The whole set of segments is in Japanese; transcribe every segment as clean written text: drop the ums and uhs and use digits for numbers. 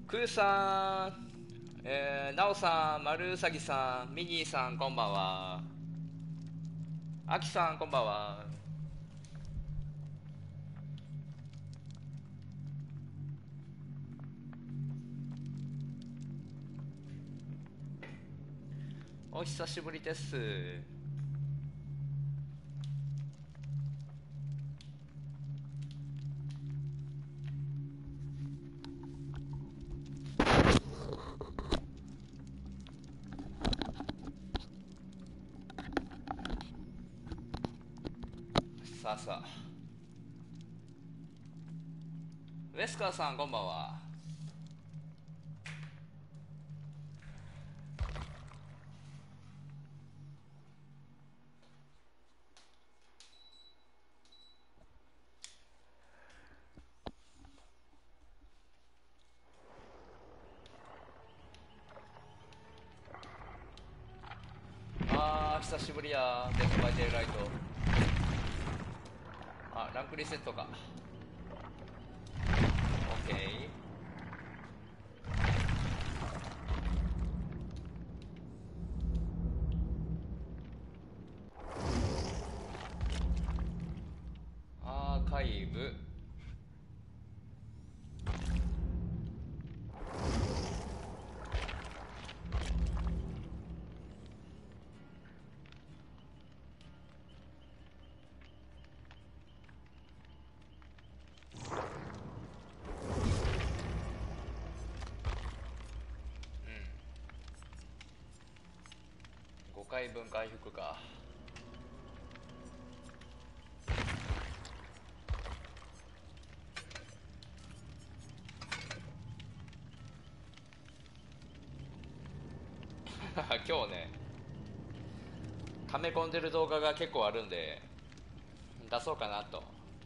クーさん、ナオさん、マルウサギさん、ミニーさん、こんばんは。アキさん、こんばんは。お久しぶりです。さあさあ。ウエスカーさん、こんばんは。久しぶりや。デッドバイデイライト。ランクリセットか。オッケー。アーカイブ。5回分回復か。今日ね、溜め込んでる動画が結構あるんで、出そうかなと。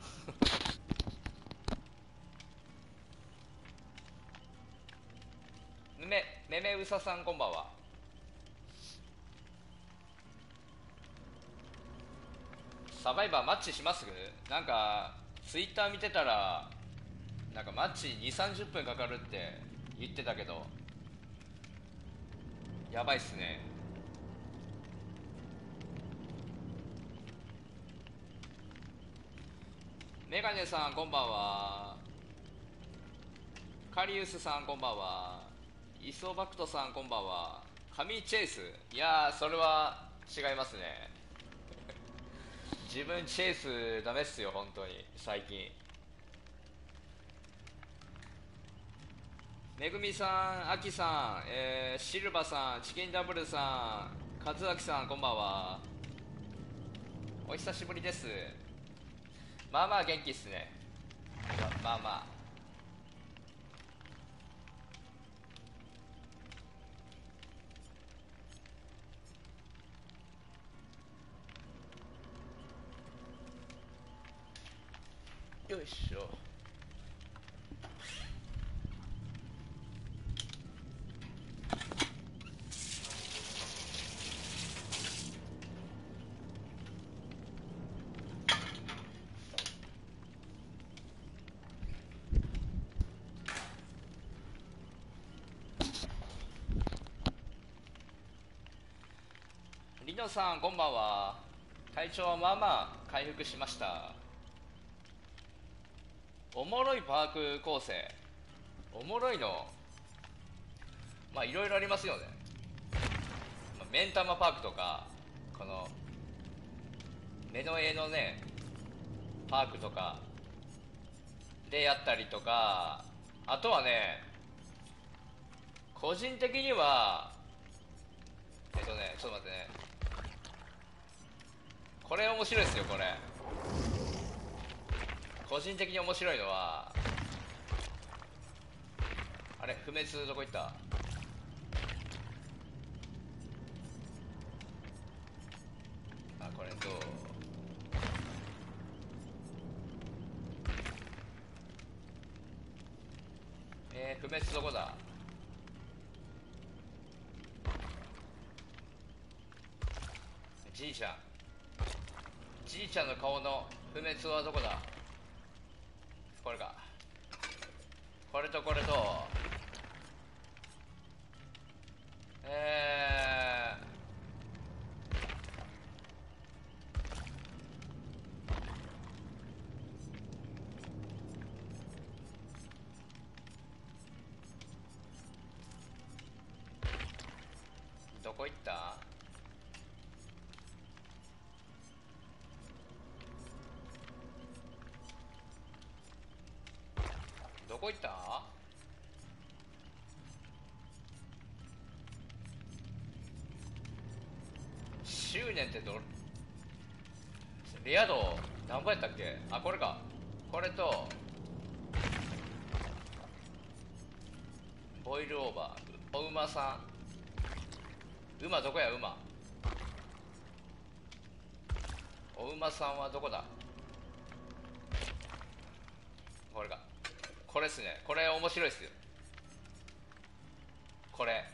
めめうささん、こんばんは。サバイバーマッチします？なんかツイッター見てたら、なんかマッチ2 3 0分かかるって言ってたけど、やばいっすね。メガネさん、こんばんは。カリウスさん、こんばんは。イソバクトさん、こんばんは。カミチェイス、いやー、それは違いますね。自分チェイスダメっすよ、本当に最近。めぐみさん、あきさん、シルバさん、チキンダブルさん、和明さん、こんばんは。お久しぶりです。まあまあ元気っすね。まあまあ。よいしょ。リノさん、こんばんは。体調はまあまあ回復しました。おもろいパーク構成。おもろいの、まあいろいろありますよね。目ん玉パークとか、この目の絵のねパークとかでやったりとか、あとはね、個人的にはちょっと待ってね、これ面白いですよ。これ個人的に面白いのは、あれ、不滅どこ行った？これと、不滅どこだ？じいちゃん、じいちゃんの顔の不滅はどこだ？これか。これとこれと、 えどこ行った？どこ行った？執念ってレア度何倍やったっけ？あ、これか。これとボイルオーバー。お馬さん、馬どこや？馬、お馬さんはどこだ？これか。これっすね。これ面白いっすよ。これ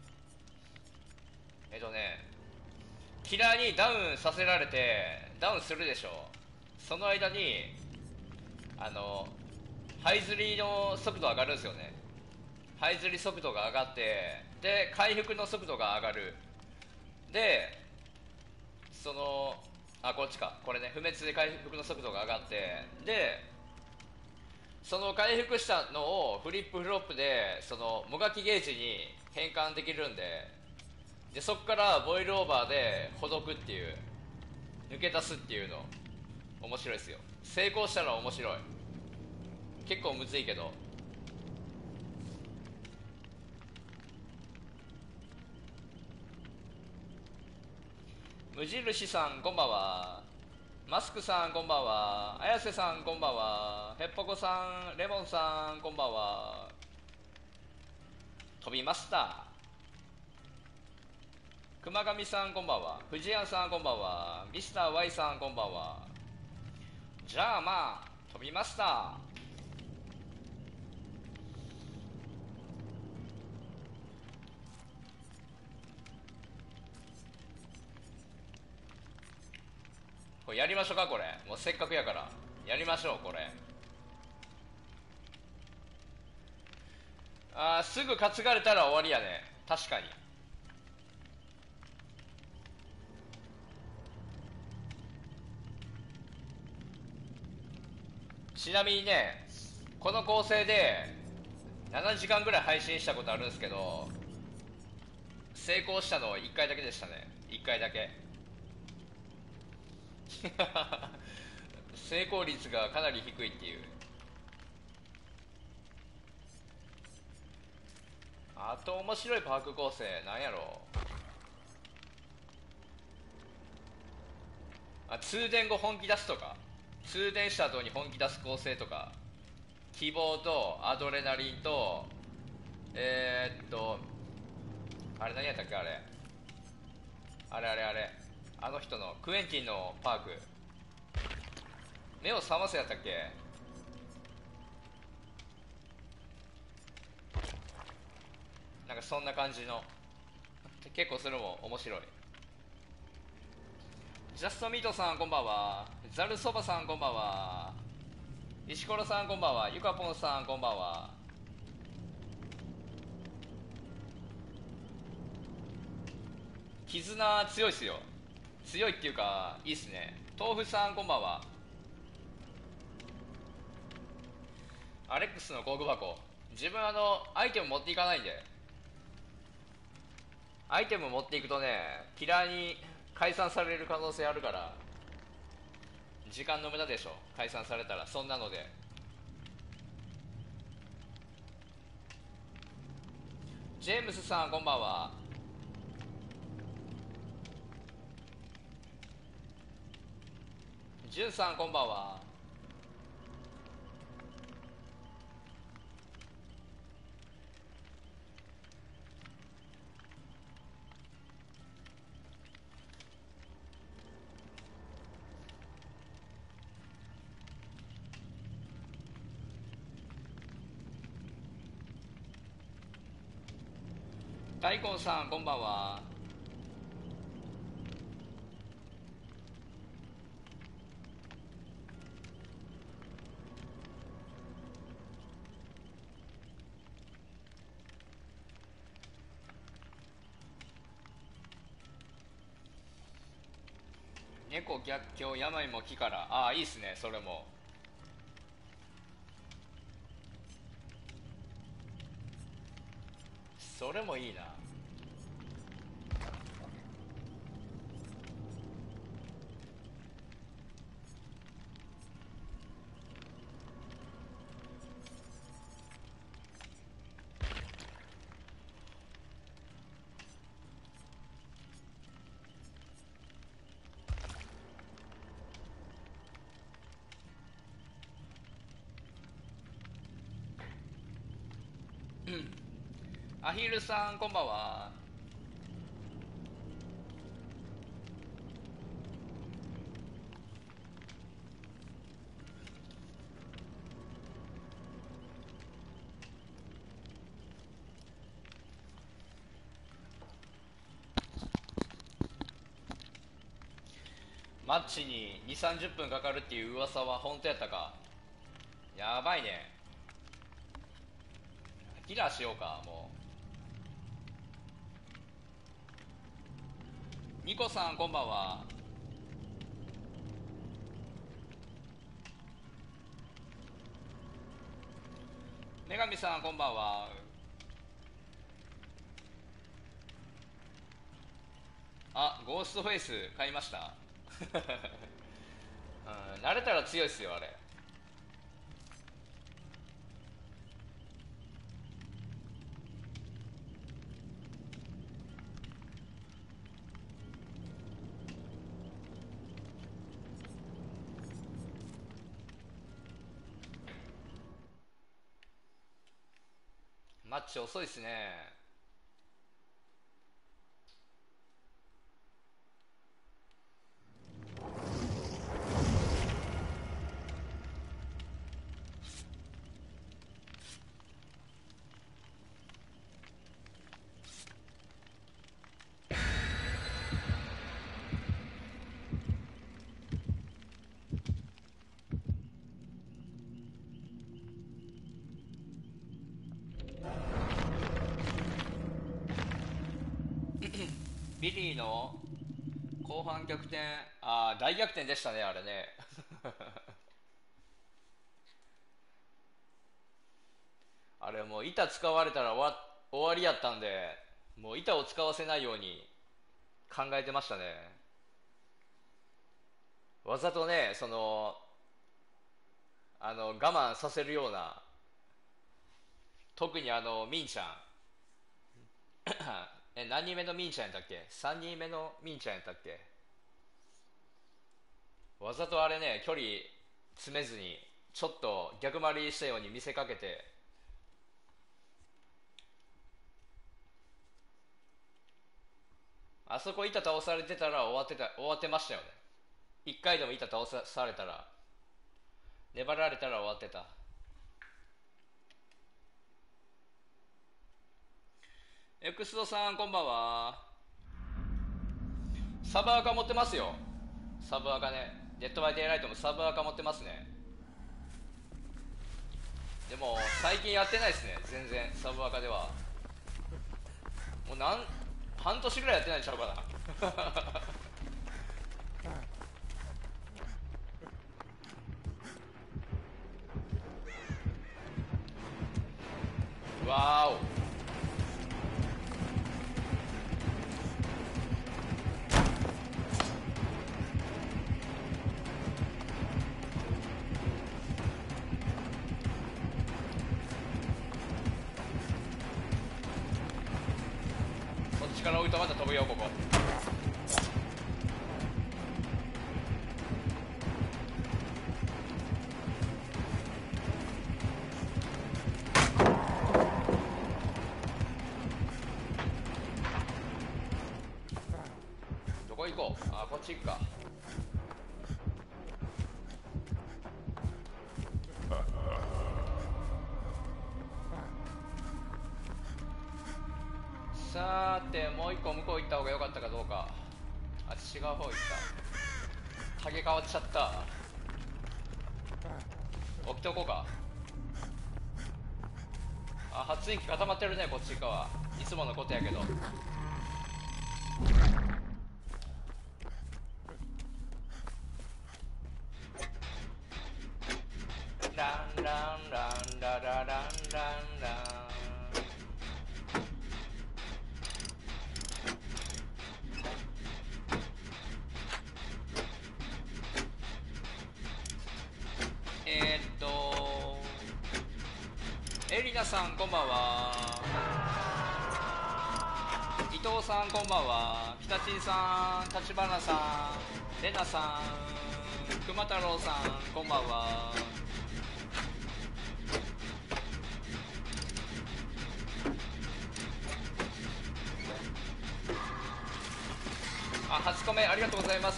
キラーにダウンさせられてダウンするでしょ。その間に這いずりの速度上がるんですよね。這いずり速度が上がって、で回復の速度が上がる。でこっちか、これね、不滅で回復の速度が上がって、でその回復したのをフリップフロップでそのもがきゲージに変換できるんで、そこからボイルオーバーでほどくっていう、抜け出すっていうの面白いですよ。成功したら面白い。結構むずいけど。無印さんこんばんは。マスクさんこんばんは。綾瀬さんこんばんは。へっぽこさん、レモンさんこんばんは。飛びました。熊上さんこんばんは。藤谷さんこんばんは。ミスター Y さんこんばんは。じゃあまあ飛びました。これやりましょうか。これもうせっかくやからやりましょう。これすぐ担がれたら終わりやね。確かに。ちなみにね、この構成で7時間ぐらい配信したことあるんですけど、成功したの1回だけでしたね。1回だけ。成功率がかなり低いっていう。あと面白いパーク構成なんやろう。通電後本気出すとか、通電した後に本気出す構成とか、希望とアドレナリンとあれ何やったっけ？あれあの人のクエンティンのパーク、目を覚ませやったっけ？なんかそんな感じの、結構それも面白い。ジャストミートさんこんばんは。ザルそばさんこんばんは。石ころさんこんばんは。ゆかぽんさんこんばんは。絆強いっすよ。強いっていうかいいっすね。豆腐さんこんばんは。アレックスの工具箱、自分アイテム持っていかないんで。アイテム持っていくとね、キラーに解散される可能性あるから、時間の無駄でしょ、解散されたら。そんなので。ジェームスさんこんばんは。ジュンさんこんばんは。大根さんこんばんは。 猫逆境病も木から、ああいいっすね、それも。それもいいな。アヒルさんこんばんは。マッチに2 3 0分かかるっていう噂は本当やったか。やばいね。キラーしようかもう。ニコさんこんばんは。女神さんこんばんは。あ、ゴーストフェイス買いました。うん、慣れたら強いっすよあれ。マッチ遅いっすね。ビリーの後半逆転、ああ大逆転でしたねあれね。あれもう板使われたら終わりやったんで、もう板を使わせないように考えてましたね。わざとね、我慢させるような、特にミンちゃん。何人目のミンちゃんやったっけ？ 3 人目のミンちゃんやったっけ？わざとあれね、距離詰めずにちょっと逆回りしたように見せかけて、あそこ板倒されてたら終わってましたよね。一回でも板されたら、粘られたら終わってた。エクストさんこんばんは。サブアカ持ってますよ。サブアカね。デッドバイデイライトもサブアカ持ってますね。でも最近やってないですね、全然。サブアカではもう半年ぐらいやってないんちゃうかな。わーお。そっちから置いとまた飛ぶよここ。どこ行こう。あ、こっち行くか。さーて、もう一個向こう行った方が良かったかどうか。あ、違う方行った。影変わっちゃった。起きとこうか。あ、発電機固まってるね、こっち側。いつものことやけど。 ランランランララランランラン。エリナさんこんばんは。伊藤さんこんばんは。北地さん、立花さん、レナさん、熊太郎さんこんばんは。初コメありがとうございます。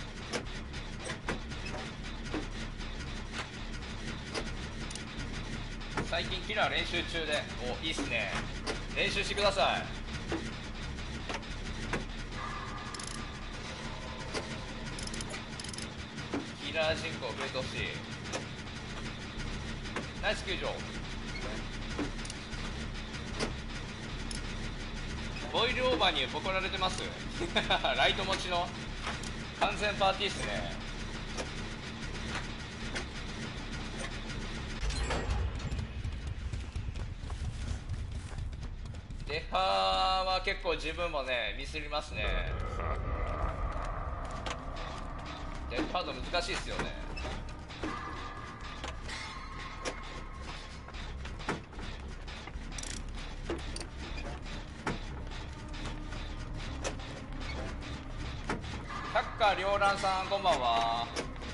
最近キラー練習中で、いいっすね。練習してください。キラー人口増えてほしい。ナイス球場。ボイルオーバーにボコられてますライト持ちの完全パーティーっすね。デハは結構自分もねミスりますね。デハード難しいっすよね。百花繚乱さんこんばんは。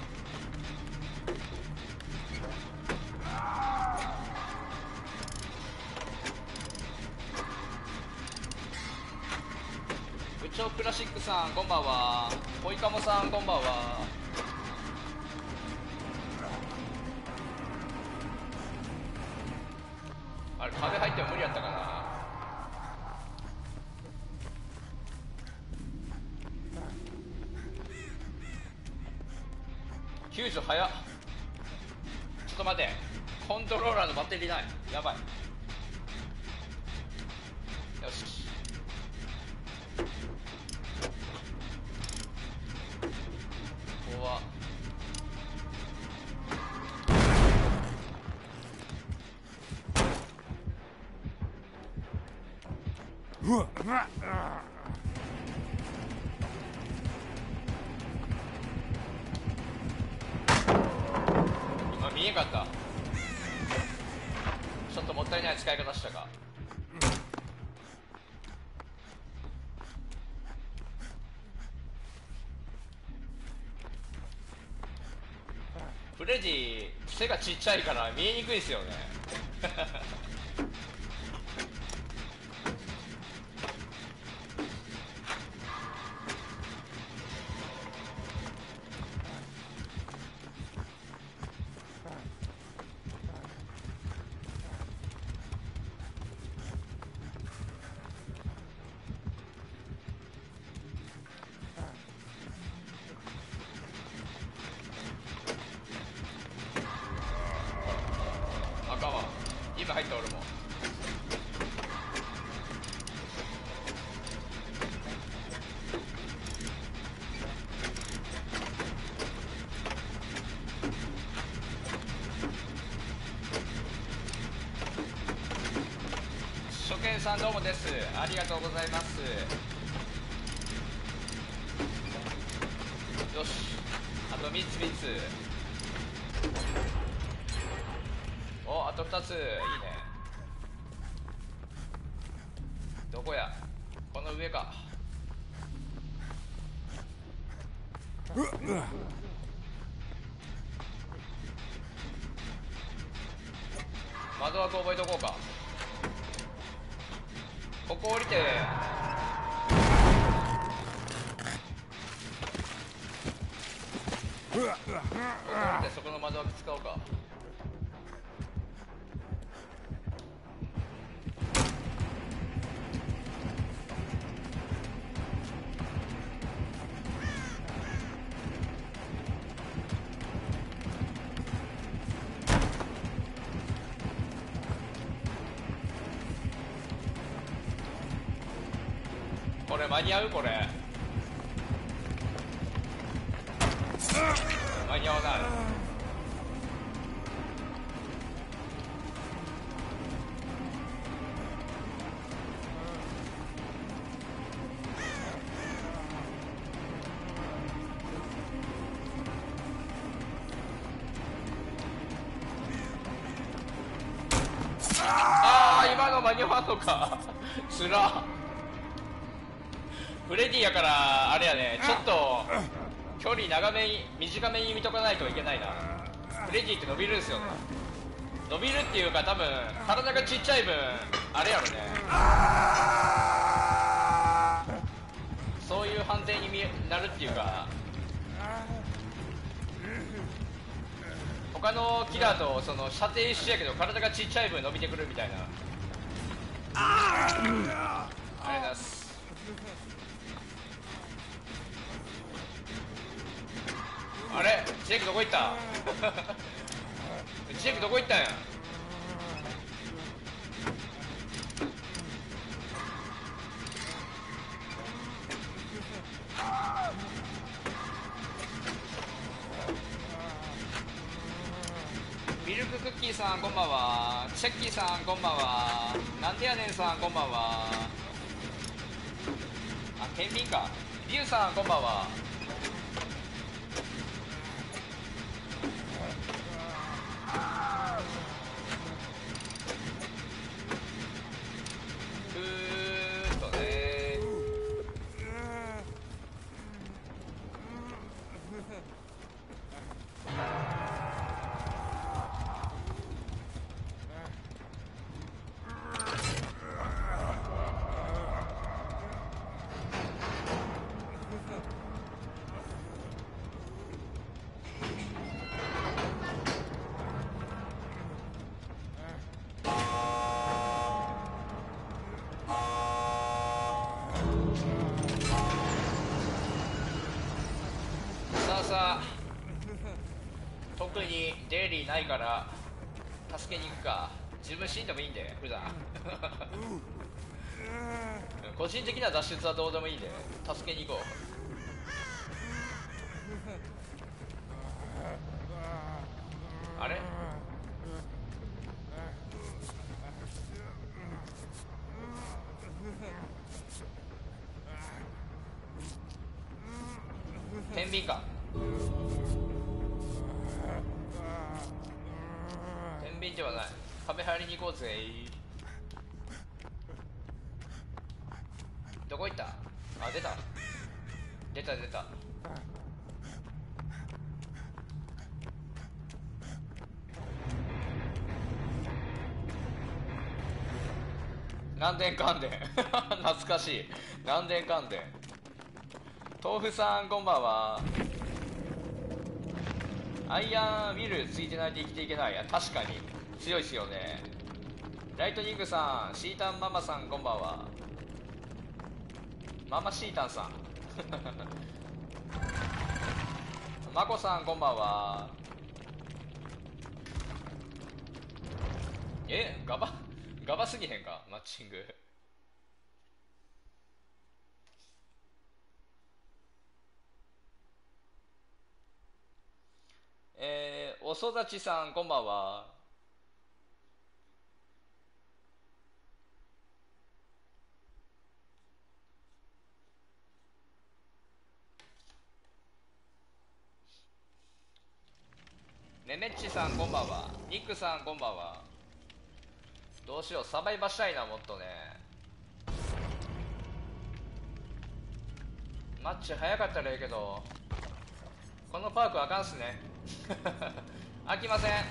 部長クラシックさんこんばんは。ホイカモさんこんばんは。あれ壁入っても無理やったかな。90早っ。ちょっと待て、コントローラーのバッテリーない。やばい。よし、ここは今見えんかった。ちょっともったいない使い方したか。フレディ背がちっちゃいから見えにくいですよね赤は今入った俺も。初見さんどうもです。ありがとうございます。よし、あと3つ3つ。お、あと2つ。いいね。どこや、この上か。窓枠覚えとこうか。ここ降りて、ここ降りてそこの窓枠使おうか。これ間に合う？これ間に合わない。 間に合わんのかつら。フレディやからあれやね、ちょっと距離長めに短めに見とかないといけないな。フレディって伸びるんすよね。伸びるっていうか多分体がちっちゃい分あれやろね、そういう判定になるっていうか、他のキラーとその射程一緒やけど体がちっちゃい分伸びてくるみたいな。ありがとうございます。あれジェイクどこ行ったジェイクどこ行ったんや。ミルククッキーさんこんばんは。チェッキーさんこんばんは。なんでやねんさんこんばんは。あ、天秤か。リュウさんこんばんは。特にデイリーないから助けに行くか。自分死んでもいいんで普段個人的な脱出はどうでもいいんで助けに行こう。あれ天秤か。天秤ではない。壁入りに行こうぜ。どこ行った。あ、出た出た出た。南電関電懐かしい。南電関電。豆腐さんこんばんは。アイアンウィルついてないと生きていけない。や確かに強いっすよね。ライトニングさん、シータンママさんこんばんは。ママシータンさんマコさんこんばんは。ガバすぎへんかマッチング。おそだちさんこんばんは。めめっちさんこんばんは。ニックさんこんばんは。どうしよう、サバイバしたいな。もっとねマッチ早かったらいいけど、このパークあかんっすね飽きません。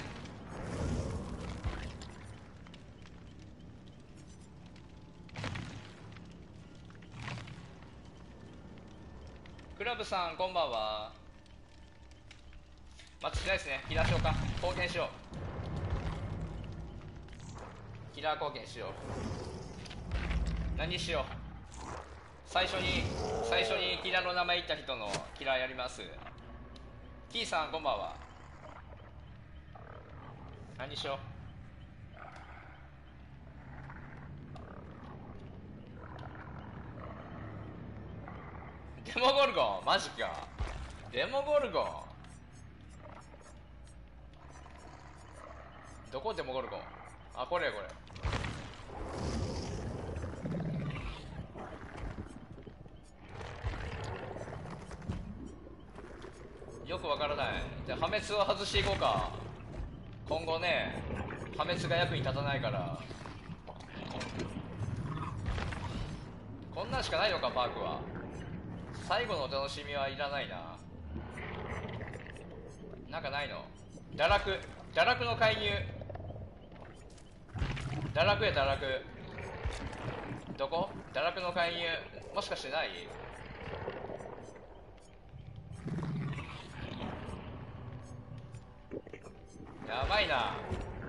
クラブさんこんばんは。マッチしないですね。キラーしようか。貢献しよう。キラー貢献しよう。何しよう。最初にキラーの名前言った人のキラーやります。キーさんこんばんは。何しよう。デモゴルゴンマジか。デモゴルゴンどこ。デモゴルゴン、あ、これこれ。よくわからない。じゃあ破滅を外していこうか。今後ね破滅が役に立たないから。 こんなんしかないのかパークは。最後のお楽しみはいらないな。なんかないの？堕落の介入。堕落や堕落。どこ？堕落の介入もしかしてない？やばいな。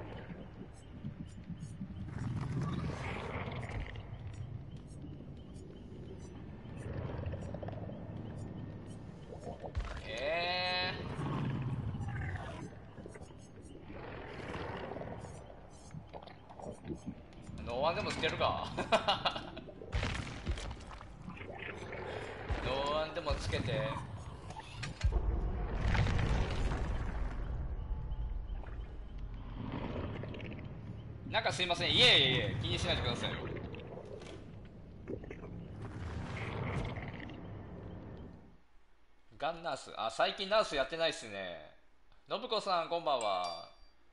ノーワンでもつけるか。ノーワンでもつけて。なんかすいません、いえいえいえ、気にしないでくださいよ。ガンナース、あ、最近ナースやってないっすね。信子さんこんばんは。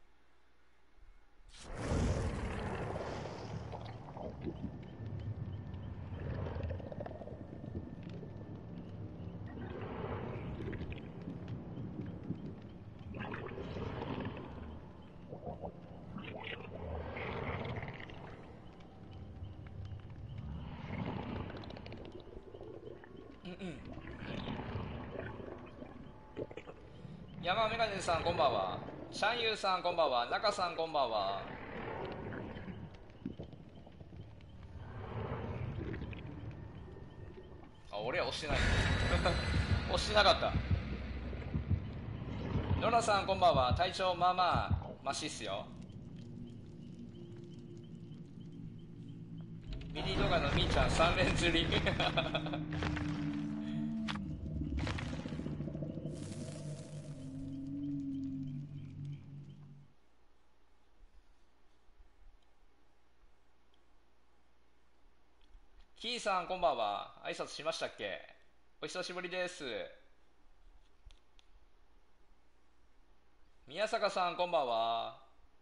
山メガネさんこんばんは。シャンユーさんこんばんは。中さんこんばんは。あ、俺は押してない。押してなかった。ノラさんこんばんは。体調まあまあマシっすよ。ミニ動画のみーちゃん3連釣り。キーさんこんばんは。挨拶しましたっけ？お久しぶりです。宮坂さんこんばんは。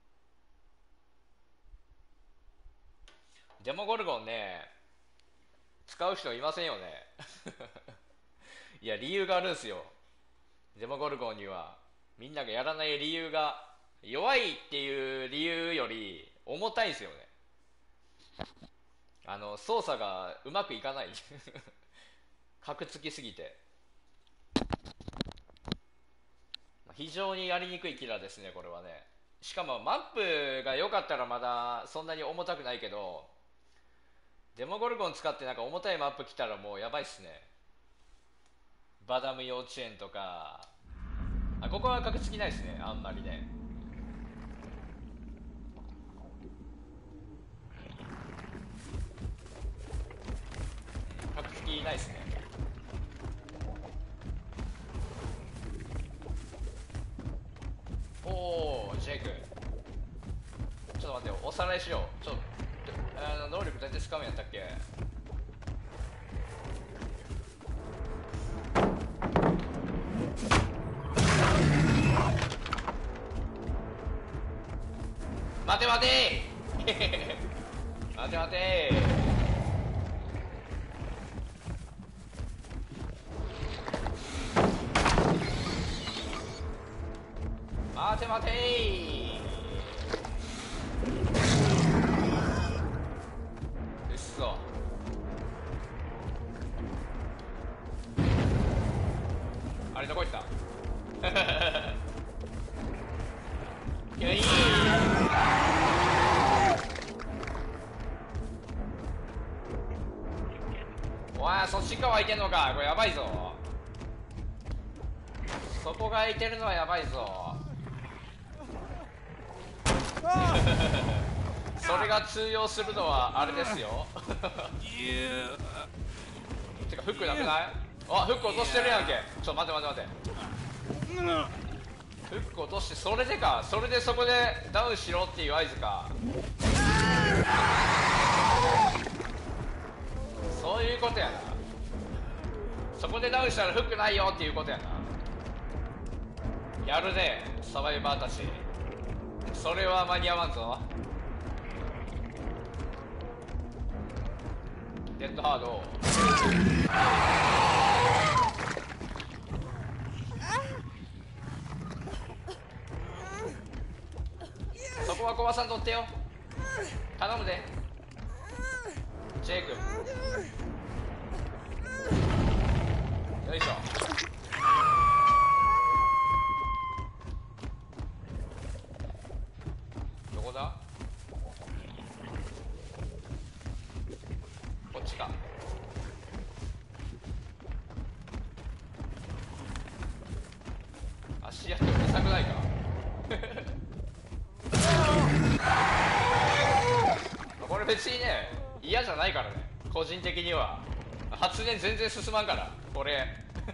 デモゴルゴンね、使う人いませんよね。いや理由があるんすよ。デモゴルゴンにはみんながやらない理由が、弱いっていう理由より重たいんですよね。操作がうまくいかない。カクつきすぎて非常にやりにくいキラーですねこれはね。しかもマップが良かったらまだそんなに重たくないけど、デモゴルゴン使ってなんか重たいマップ来たらもうやばいっすね。バダム幼稚園とか、あ、ここはカクつきないですね、あんまりね。カクつきないですね。おお、ジェイク。ちょっと待ってよ、おさらいしよう。能力どうやって使うんやったっけ？待て待て待て待て。待て待て。うっそ。あれどこ行った？いやいい。おい、そっち側空いてんのか。これやばいぞ。そこが空いてるのはやばいぞ。それが通用するのはあれですよ。てかフックなくない？あ、フック落としてるやんけ。ちょ、待て待て待て。フック落として、それでか。それでそこでダウンしろっていう合図か。そういうことやな。そこでダウンしたらフックないよっていうことやな。やるね、サバイバーたち。それは間に合わんぞ。 デッドハード。そこは壊さんとってよ。頼むでジェイク。よいしょ。どこだ。こっちか。足跡うるさくないか。これ別にね嫌じゃないからね、個人的には。発電全然進まんからこれ。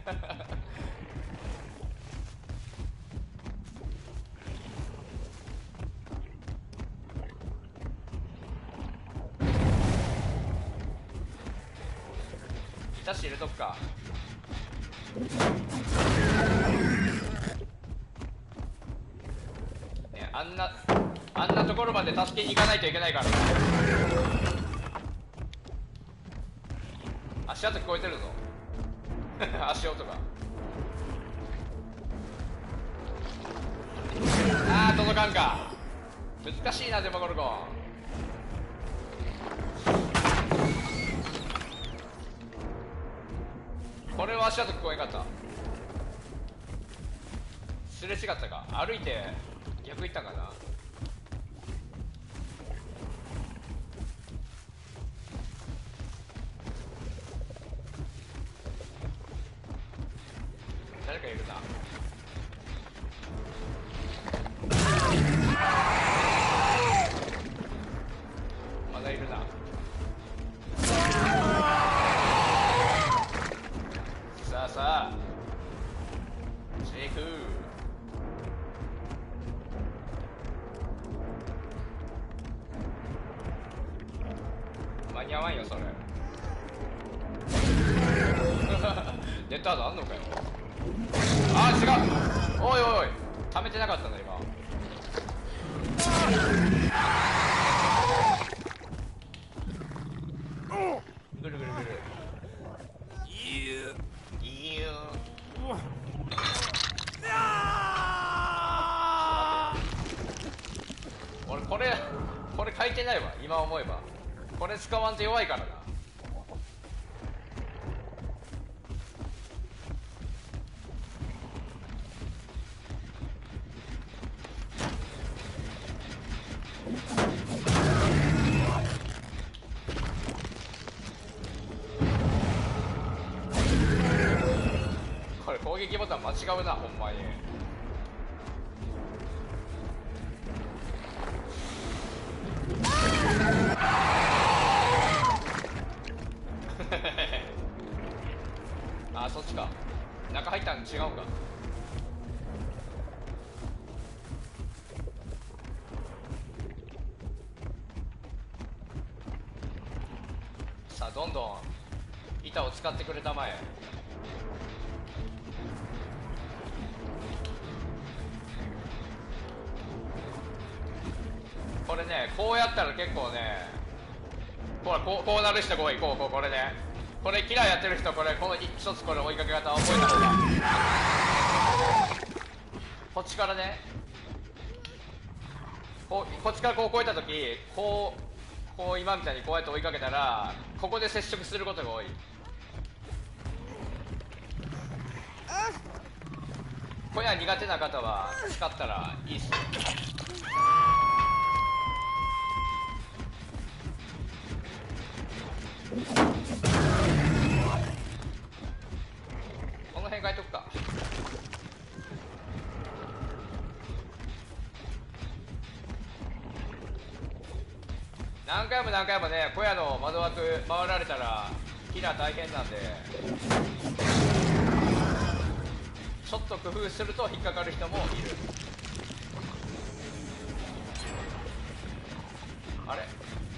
いたし入れとくか。ね、あんなところまで助けに行かないといけないからね。足跡聞こえてるぞ。足音が。あー届かんか。難しいなデモゴルゴン。これは足跡聞こえんかった。すれ違ったか。歩いて逆行ったんかな。誰かいるな。まだいるな。さあさあジェイク。間に合わんよそれ。デッドハードあんのかよ。あー違う。おいおいおい溜めてなかったんだ今。ぐるぐるぐる。俺これ書いてないわ今思えば。これ使わんと弱いからな。これ攻撃ボタン間違うなほんまに。あ、そっちか。中入ったの違うんか。さあどんどん板を使ってくれたまえ。これねこうやったら結構ね、ほらこうなる人こうこれね。これキラーやってる人この一つこれ追いかけ方を覚えた方が。こっちからねこっちからこう越えた時こう今みたいにこうやって追いかけたらここで接触することが多い。これは苦手な方は使ったらいいっすよ。この辺変えとくか。何回もね小屋の窓枠回られたらキラー大変なんで、ちょっと工夫すると引っかかる人もいる。あれ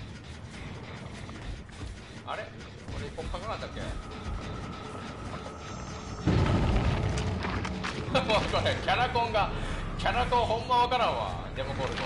あれこれこっかかなかったっけ。もうこれキャラコンほんまわからんわ。デモコルコ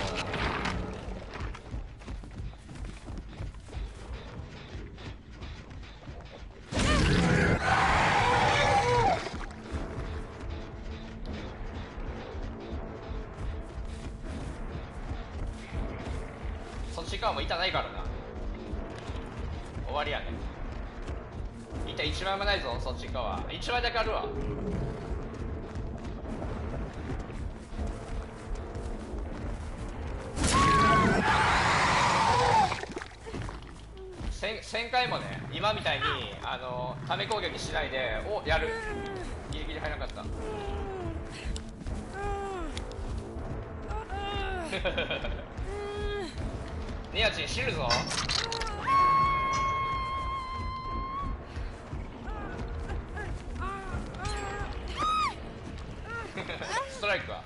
ち側も板ないからな。終わりやね。板1枚もないぞ。そっち側1枚だけあるわ。1000回もね、今みたいにため攻撃しないでやる。ギリギリ入らなかった。ニアチン知るぞ。ストライクは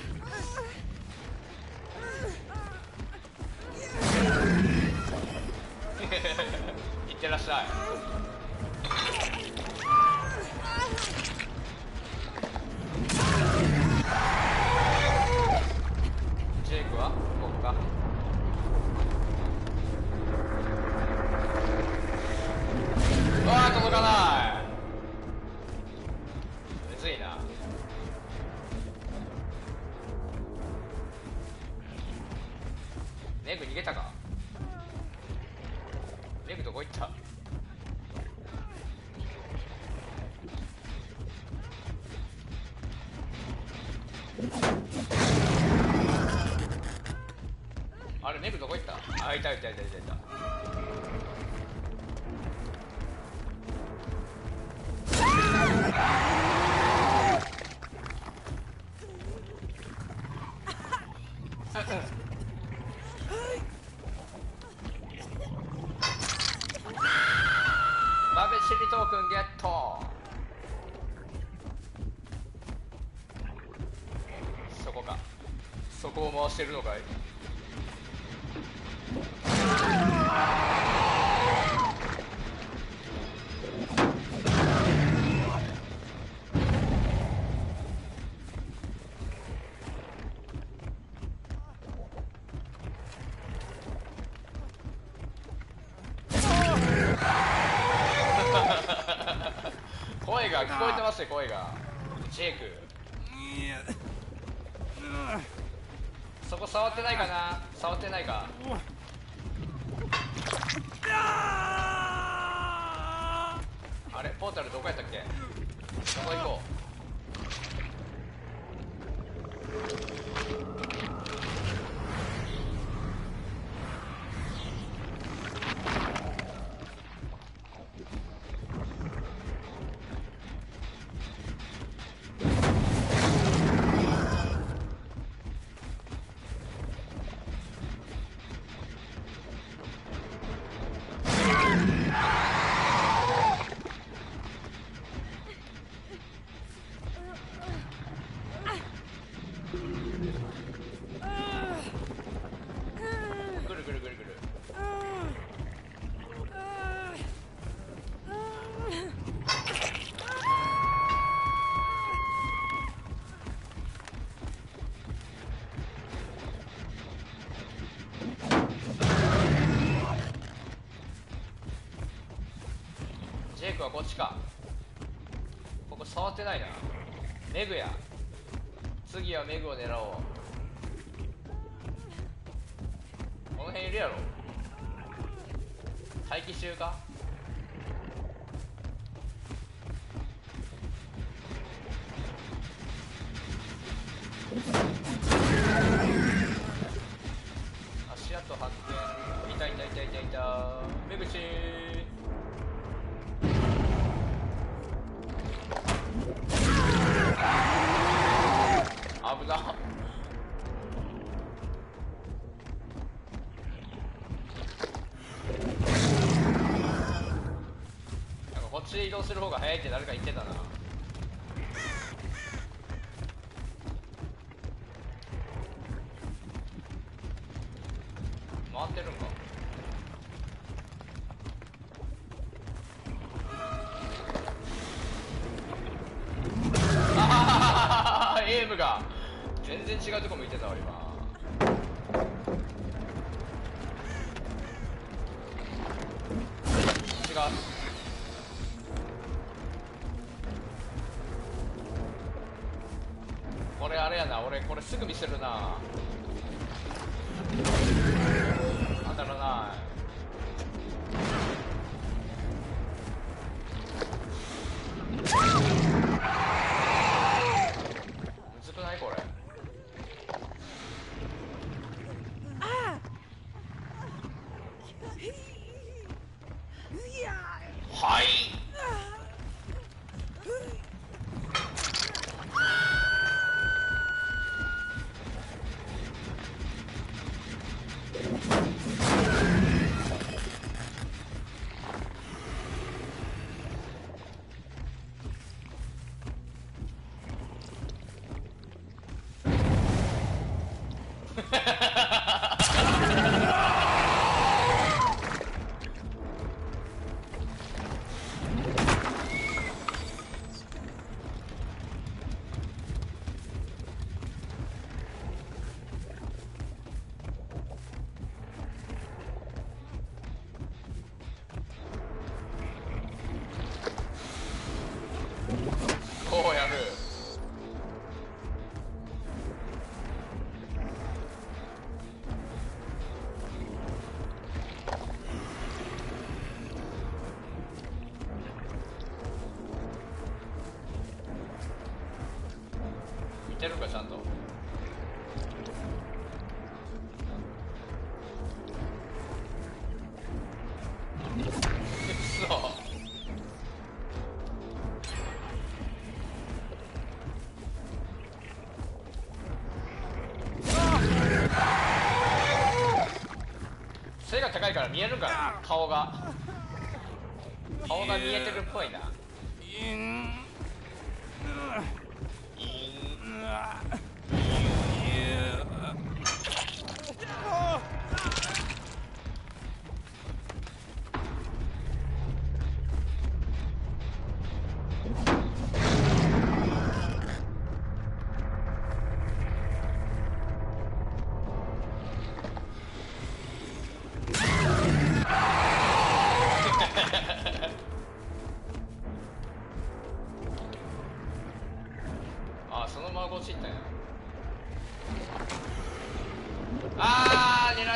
いってらっしゃい。ジェイクはここか。うわー届かない。むずいな。ネグ逃げたか。ネグどこ行った。あれネグどこ行った。あ、いたいたいたいたいた。バベチリトークンゲット。そこか。そこを回してるのかい。声が聞こえてますよ。声がジェイクそこ触ってないかな。触ってないか。あれポータルどこやったっけ。そこ行こう。ジェイクはこっちか。ここ触ってないな。メグや。次はメグを狙おう。この辺いるやろ。待機中か。足跡発見。いたいたいたいたいた。メグチ危な。なんかこっちで移動する方が早いって誰か言ってたな。回ってるんか。エイムが全然違うとこ向いてたわ今。違う。これあれやな。俺これすぐ見せるな。なんだこうやる。見てるかちゃんと。くそ。背が高いから見えるかな、顔が見えてるっぽいな。あ、そのままこっち行ったんや。あー、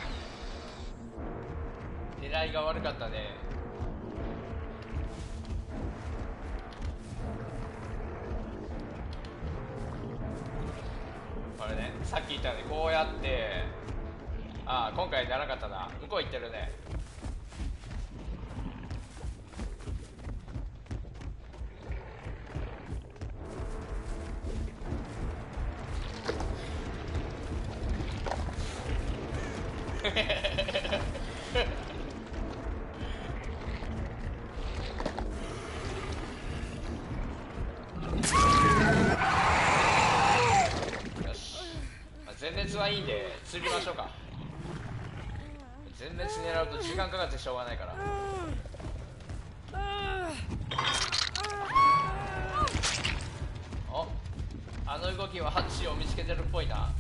狙いが悪かったね。これね、さっき言ったようにこうやって、あー、今回ならなかったな。向こう行ってるね。よし、まあ、全滅はいいんで釣りましょうか。全滅狙うと時間かかってしょうがないから。お、あの動きはハッチを見つけてるっぽいな。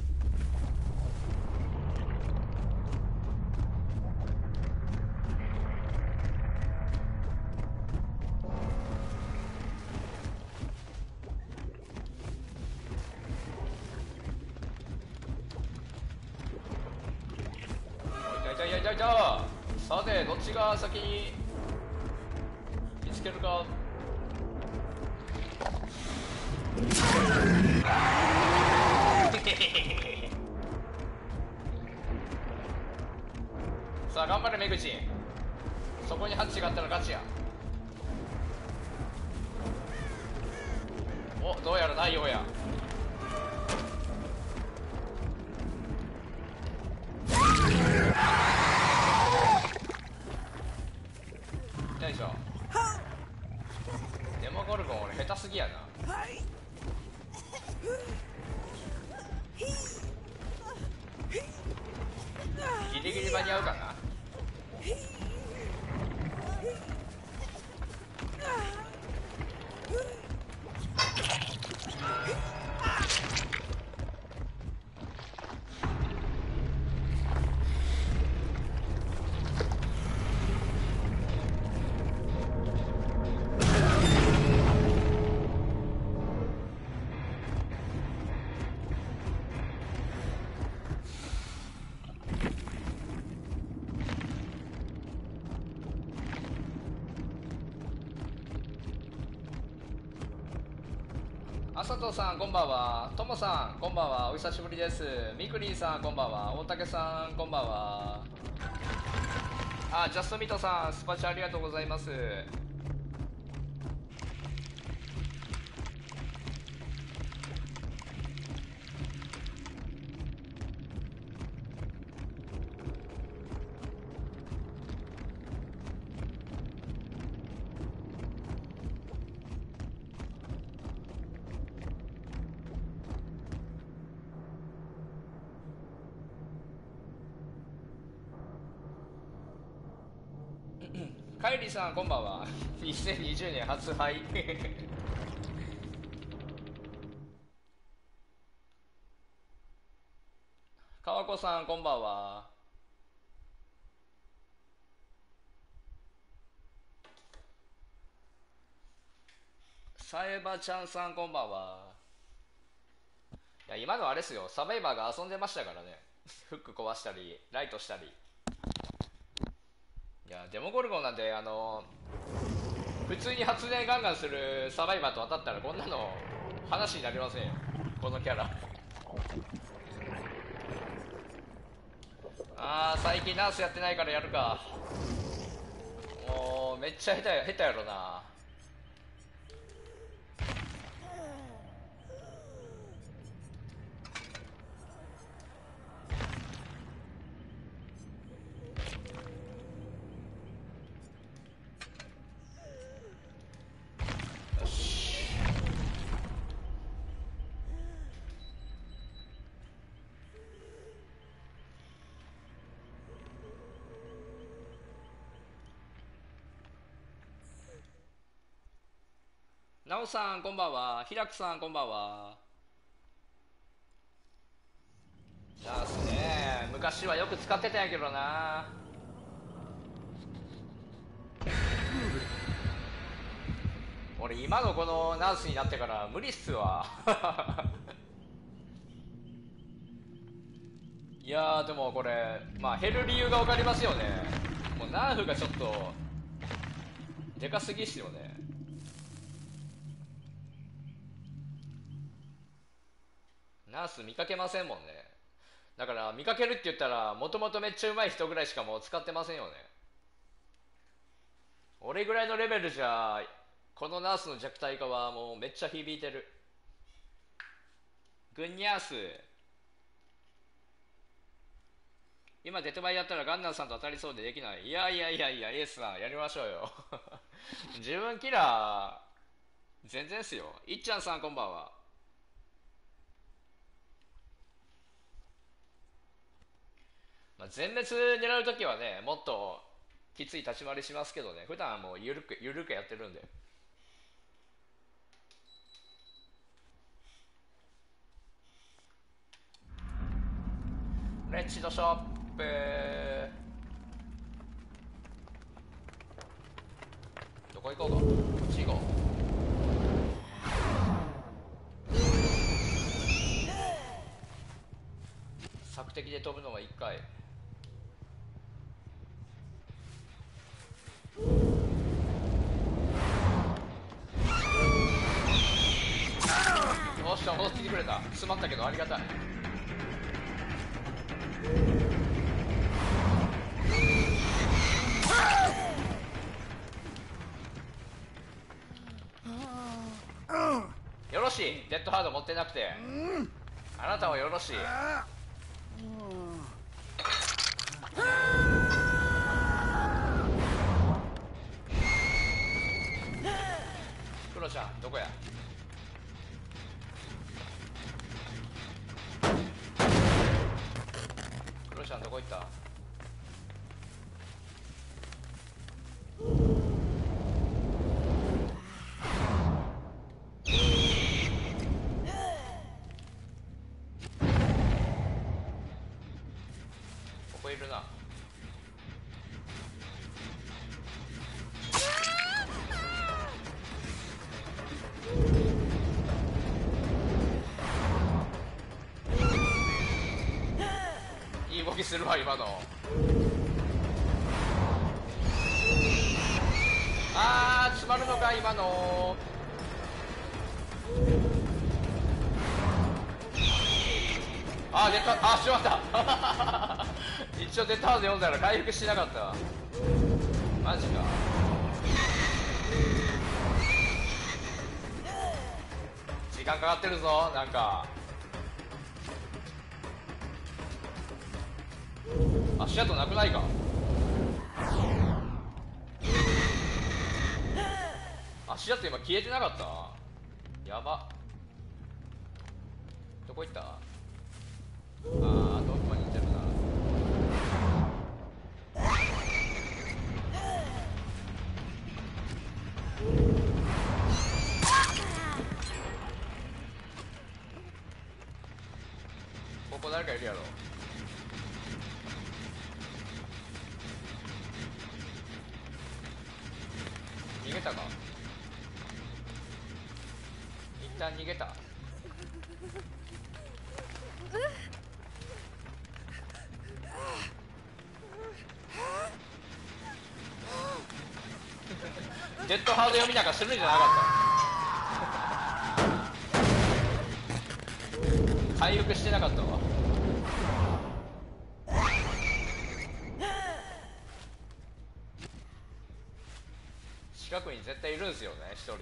いた。さてどっちが先に見つけるか。さあ頑張れめぐち、そこにハッチがあったら勝ちや。お、どうやらないようや。よいしょ。デモゴルゴン俺下手すぎやな。ギリギリ間に合うかな。あさとさんこんばんは。ともさんこんばんは、お久しぶりです。みくりんさんこんばんは。大竹さんこんばんは。あ、ジャストミートさんスパチャありがとうございます。 カイリさんこんばんは。2020年初杯。川子さんこんばんは。サエバちゃんさんこんばんは。いや今のあれっすよ、サバイバーが遊んでましたからね。フック壊したりライトしたり。いやデモゴルゴンなんで普通に発電ガンガンするサバイバーと当たったらこんなの話になりませんよ、このキャラ。最近ナースやってないからやるか。もうめっちゃ下手やろな。よし。なおさんこんばんは。ひらくさんこんばんは。ナースね、昔はよく使ってたんやけどな。俺今のこのナースになってから無理っすわ。いやでもこれまあ減る理由が分かりますよね。もうナーフがちょっとでかすぎっすよね。ナース見かけませんもんね。だから見かけるって言ったらもともとめっちゃ上手い人ぐらいしかもう使ってませんよね。俺ぐらいのレベルじゃこのナースの弱体化はもうめっちゃ響いてる。グンニャース、今デッドバイやったらガンナーさんと当たりそうでできない。いやいやいやいや、エースさんやりましょうよ。自分キラー全然っすよ。いっちゃんさんこんばんは。まあ、全滅狙うときはねもっときつい立ち回りしますけどね、普段はもうゆるくゆるくやってるんで。レッチドショップ、どこ行こうか。こっち行こう。索敵で飛ぶのは1回。よっしゃ戻ってきてくれた。詰まったけどありがたい。よろしい、デッドハード持ってなくて。あなたはよろしい。クロちゃんどこや。クロちゃんどこ行った。ここいるな。いい動きするわ今の。詰まるのか今の。デッド、しまった。一応デッドハード読んだら回復しなかった。マジか。時間かかってるぞなんか。足跡なくないか。足跡今消えてなかった。やば。どこ行った。どこに行ってるな。 かいるやろ。逃げたか。一旦逃げた。デッドハード読みなんかするんじゃなかった。回復してなかったわ。近くに絶対いるんすよね、一人。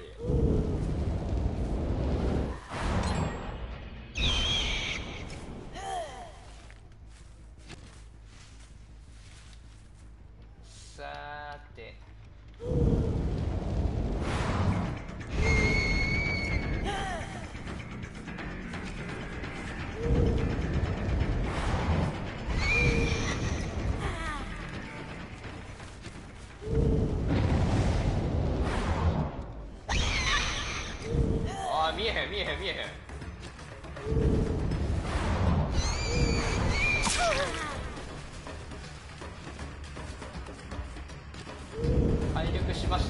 さーて、あー見えへん見えへん見えへん。回復しまして、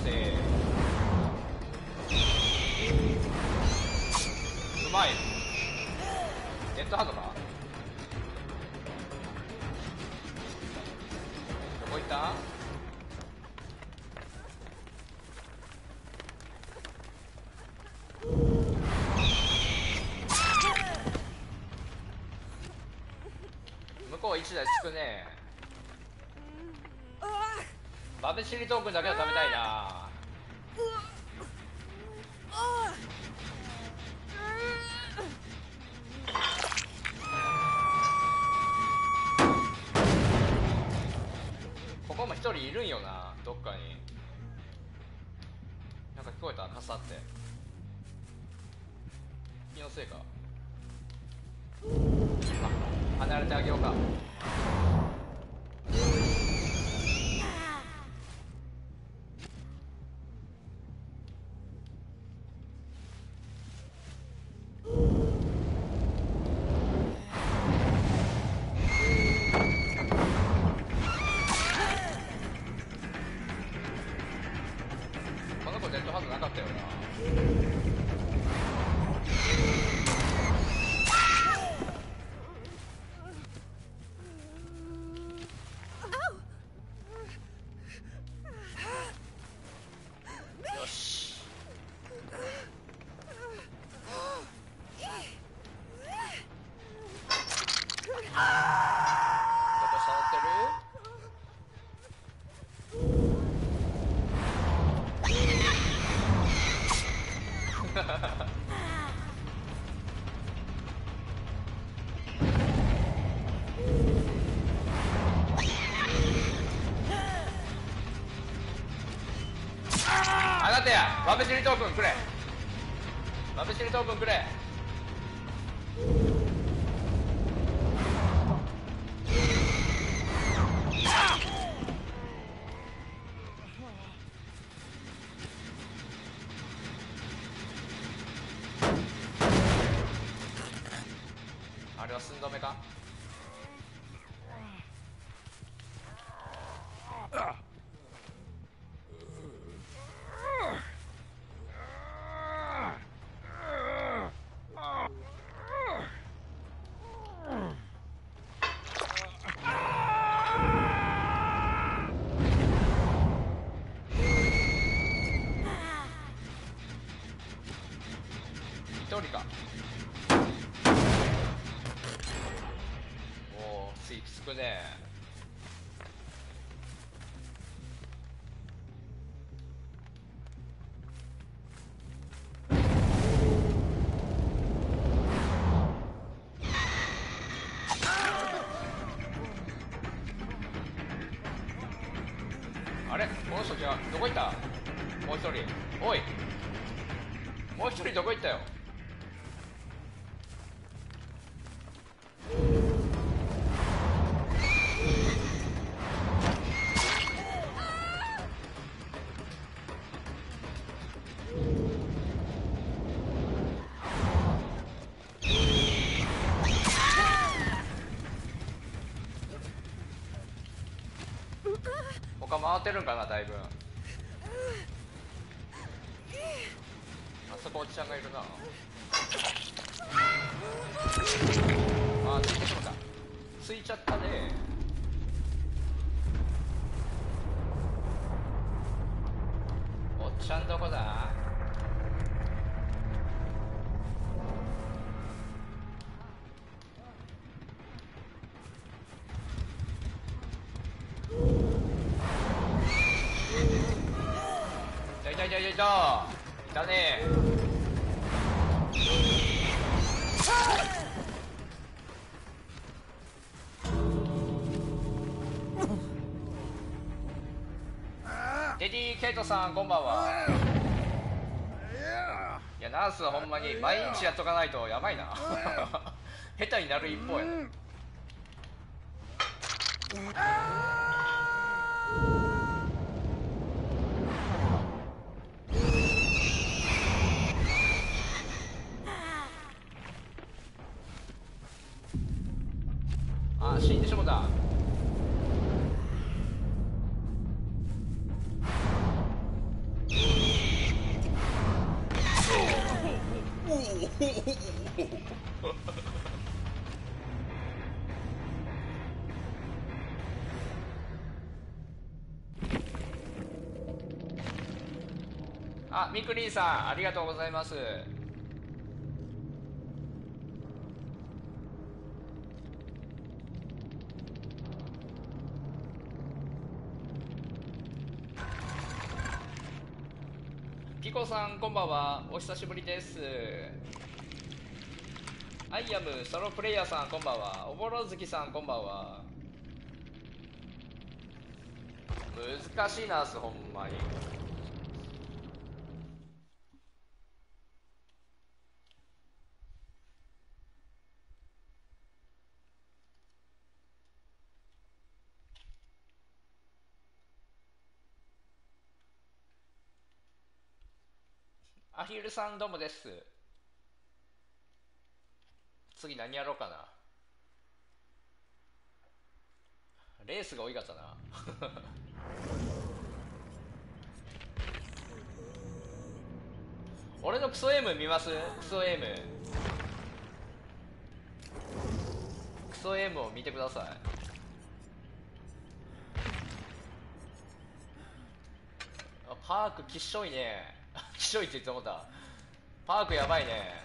うまい。デッドハードか。どこ行った。向こう1台つくね。バベチリトークンだけは食べたいな。ここも一人いるんよな、どっかに。なんか聞こえた、カサって。気のせいか。あ、離れてあげようか。この子デッドハードなかったよな。よし。どこ触ってる。あなたや、バベチリトークンくれ。バベチリトークンくれ。あれは寸止めか。一人か。おお、ついつくね。あれ、この人違う。どこ行った。もう一人。おい、もう一人どこ行ったよ。 他回ってるんかな、だいぶ。あそこおっちゃんがいるな。あ、ついてしまった。ついちゃったね。おっちゃんどこだ。いたいたいたいたいたね。デディケイトさんこんばんは。いやナースはほんまに毎日やっとかないとやばいな。下手になる一方やね。あ、死んでしもた。あ、みくりんさんありがとうございます。ピコさんこんばんは、お久しぶりです。アイアムソロプレイヤーさんこんばんは。おぼろ月さんこんばんは。難しいなすほんまに。アヒルさんどうもです。次何やろうかな。レースが多いかったな。俺のクソ M 見ます？クソ M クソ M を見てください。パークきっしょいね。きっしょいって言って思った。パークやばいね。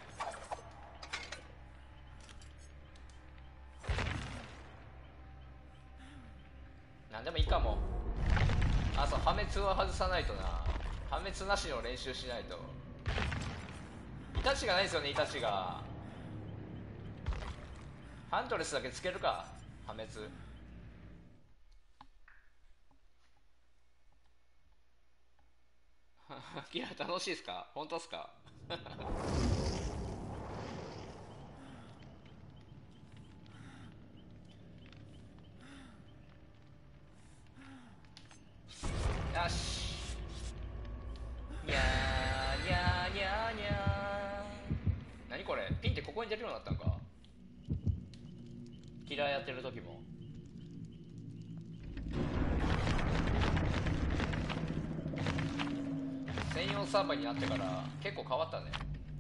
なんでもいいかも。あ、そう、破滅は外さないとな。破滅なしの練習しないと。イタチがないですよね、イタチが。ハントレスだけつけるか、破滅。いや楽しいですか、本当ですか。よし。にゃーにゃーにゃーにゃー。何これ、ピンってここに出るようになったんか。キラーやってる時も。専用サーバーになってから結構変わったね。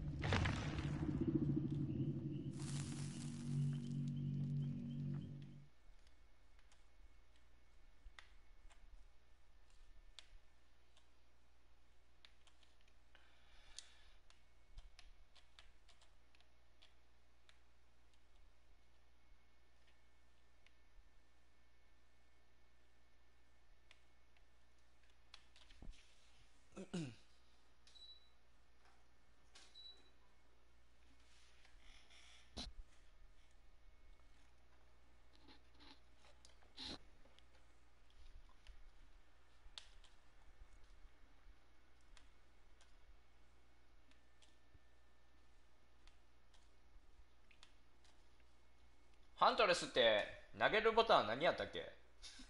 ハントレスって投げるボタン何やったっけ。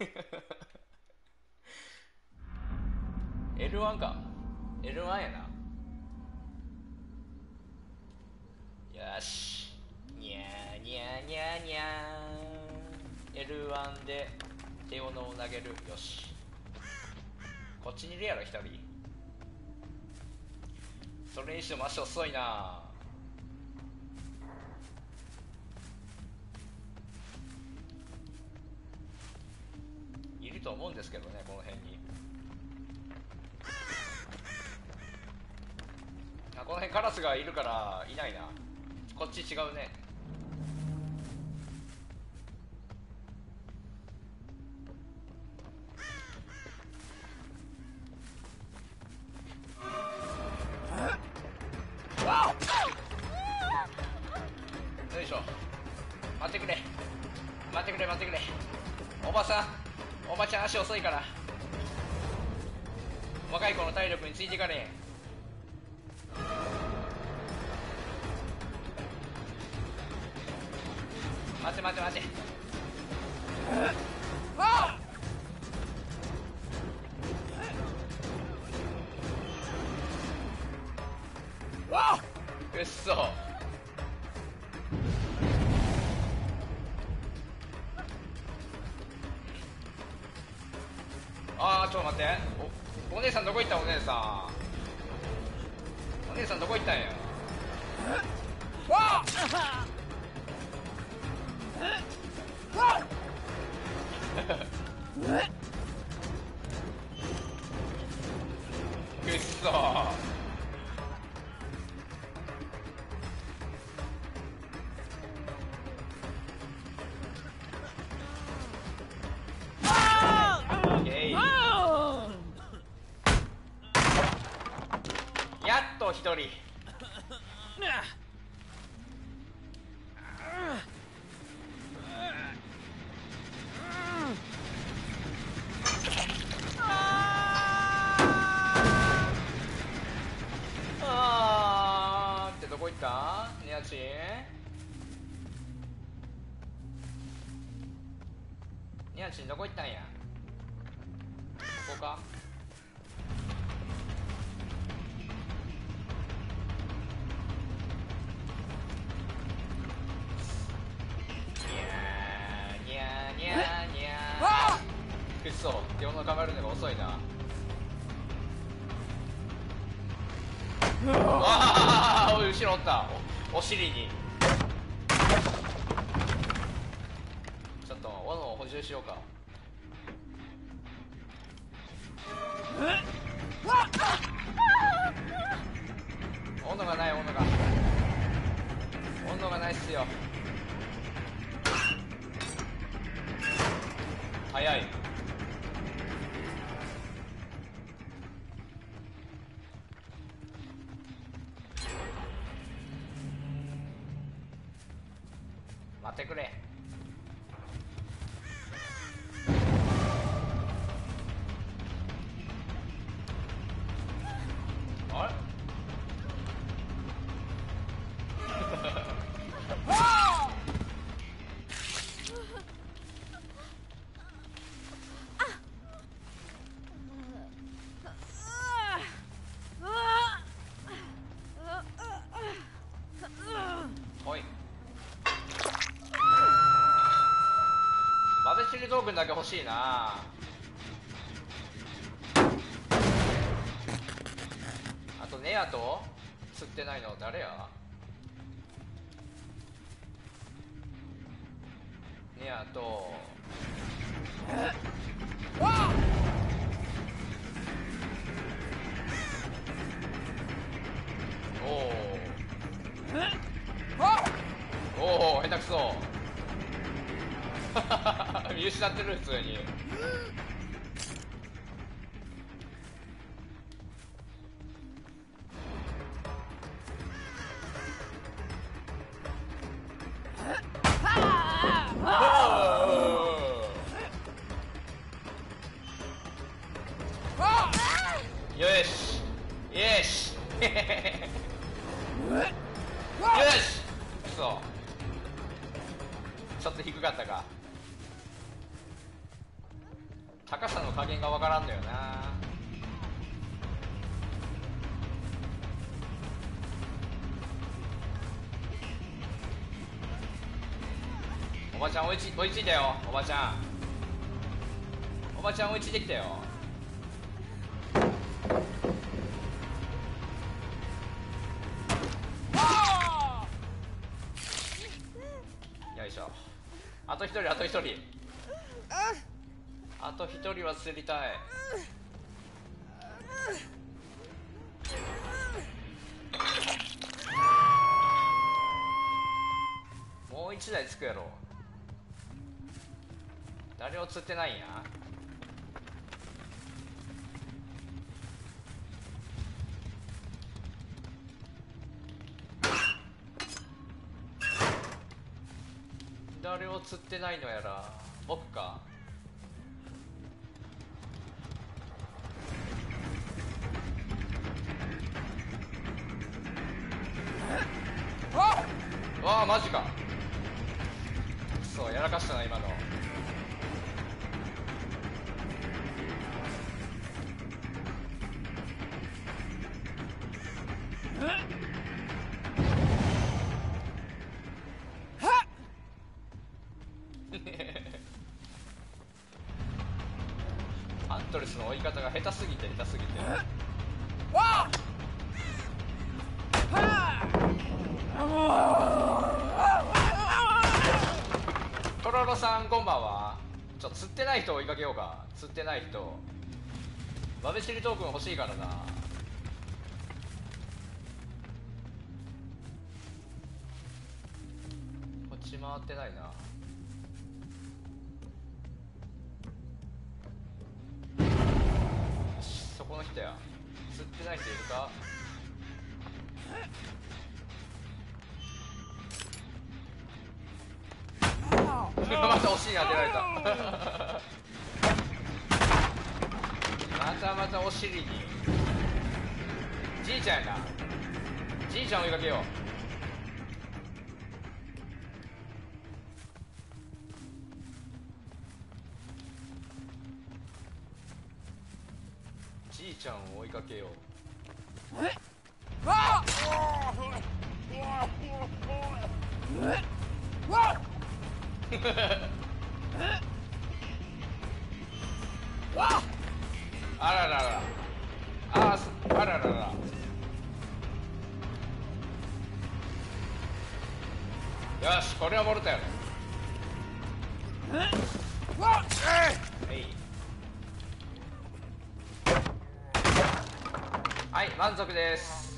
L1 か。 L1 やな。よし。にゃーにゃーにゃーにゃー。 L1 で手斧を投げる。よし。 こっちにいるやろ1人。それにしても足遅いな。いると思うんですけどね、この辺に。あ、この辺カラスがいるからいないな。こっち違うね。よいしょ。待ってくれ待ってくれ待ってくれ。おばさんおばちゃん足遅いから、若い子の体力についていかれへん。待て待て待て。うっそ。あー、ちょっと待って。お姉さんどこ行った。お姉さんお姉さんどこ行ったんや。わっくっそー。やっと一人。あーってどこ行ったニャチン。ニャチンどこ行ったんや。ここか。にゃーにゃーにゃー。くっそ、手を構えるのが遅いな。ああ、後ろおった。お尻に。ちょっと斧を補充しようか。斧がない斧がないっすよ。早い。待ってくれ。あれおい、バベチリ道具だけ欲しいな。あとネアと釣ってないの誰や。ネアとおお下手くそ。見失ってる普通に。よしよしよし。そうちょっと低かったか。高さの加減がわからんのよな。おばちゃん追いついたよ。おばちゃん追いついてきたよ。 よいしょ。あと一人、あと一人、あと一人は釣りたい。もう一台つくやろ。誰を釣ってないんや。誰を釣ってないのやら。僕か。わあマジか。そうやらかしたな今の。アントレスの追い方が下手すぎて下手すぎて。トロロさんこんばんは。釣ってない人追いかけようか。釣ってない人バベシリトークン欲しいからな。こっち回ってないな。そこの人や。釣ってない人いるか。またお尻に当てられたまたまたお尻に。じいちゃんやな。じいちゃん追いかけよう。じいちゃんを追いかけよう。あららら。あららら。よしこれはモルタやね。はい満足です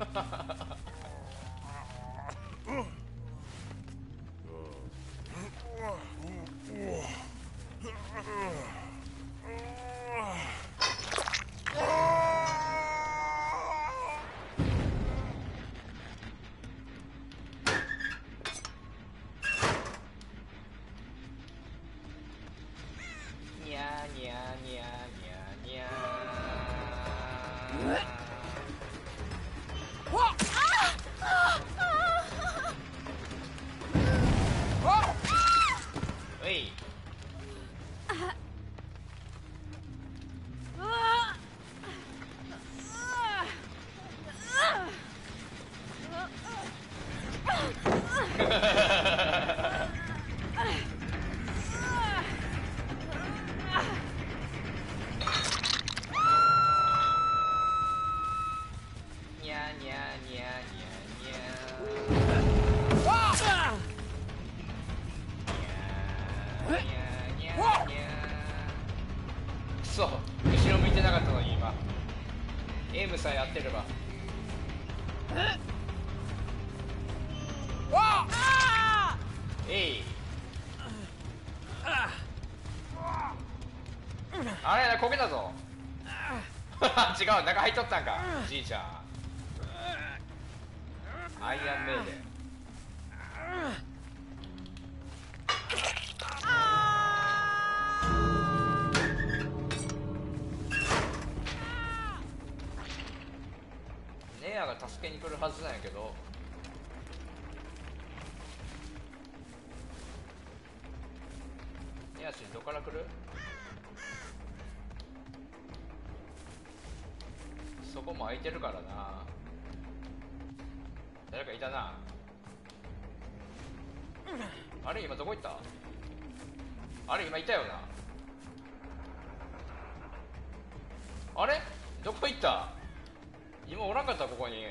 にゃーにゃーにゃーにゃーにゃー。そう後ろ向いてなかったのに今エイムさえやってれば。えいあれこけたぞ違う中入っとったんかじいちゃん。アイアンメイデン。ネアが助けに来るはずなんやけど。ネアシンどっから来る。そこも空いてるからな。誰かいたな。あれ今どこ行った。あれ今いたよな。あれどこ行った？今おらんかった？ここに。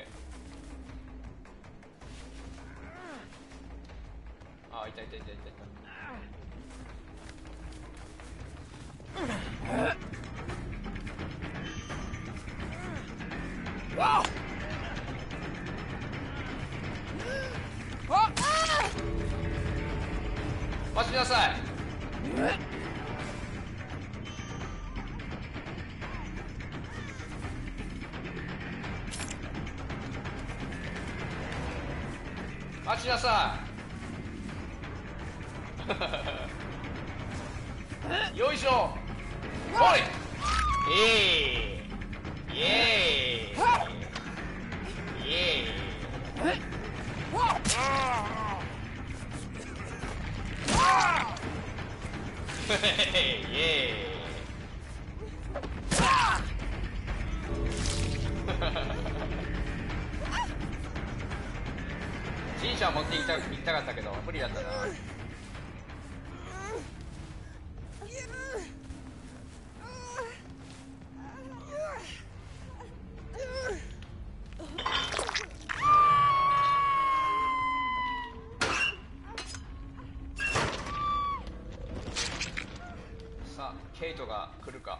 あ、いたいたいたいたいた。わっ待ちなさい。待ちなさい。よいしょ。ほい。イエーイイエーイイエーイ。イエーイ。ジンシャー持って行きたかったけど無理だったな。さあケイトが来るか。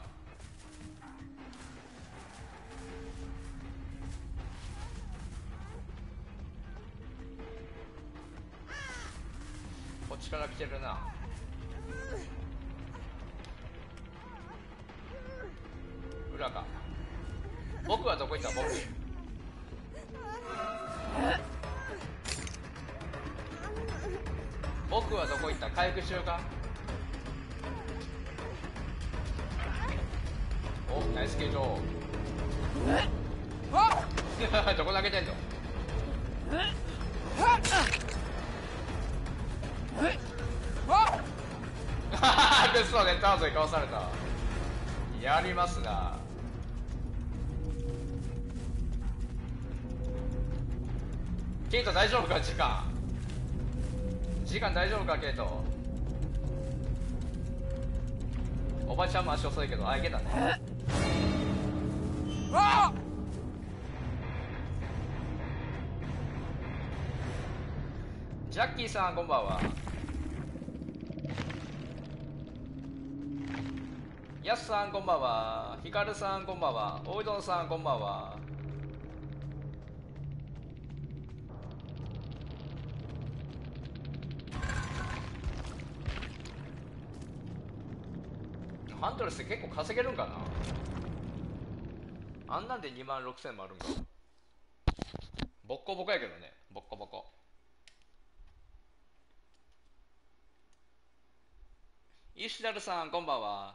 こっちから来てるな。裏か。僕はどこ行った？僕はどこ行った？回復しようか。お、ナイスケイト。どこ投げてんの？くそ、ネットハウスにかわされた。やりますな。ケイト大丈夫か？時間大丈夫か？ケイト。おばちゃんも足遅いけど、あ、いけたね。ジャッキーさんこんばんは。ヤスさんこんばんは。ヒカルさんこんばんは。おうどんさんこんばんは。ハンドレスって結構稼げるんかな。あんなんで26000もあるんか。ボッコボコやけどね。ボッコボコ。イシダルさんこんばんは。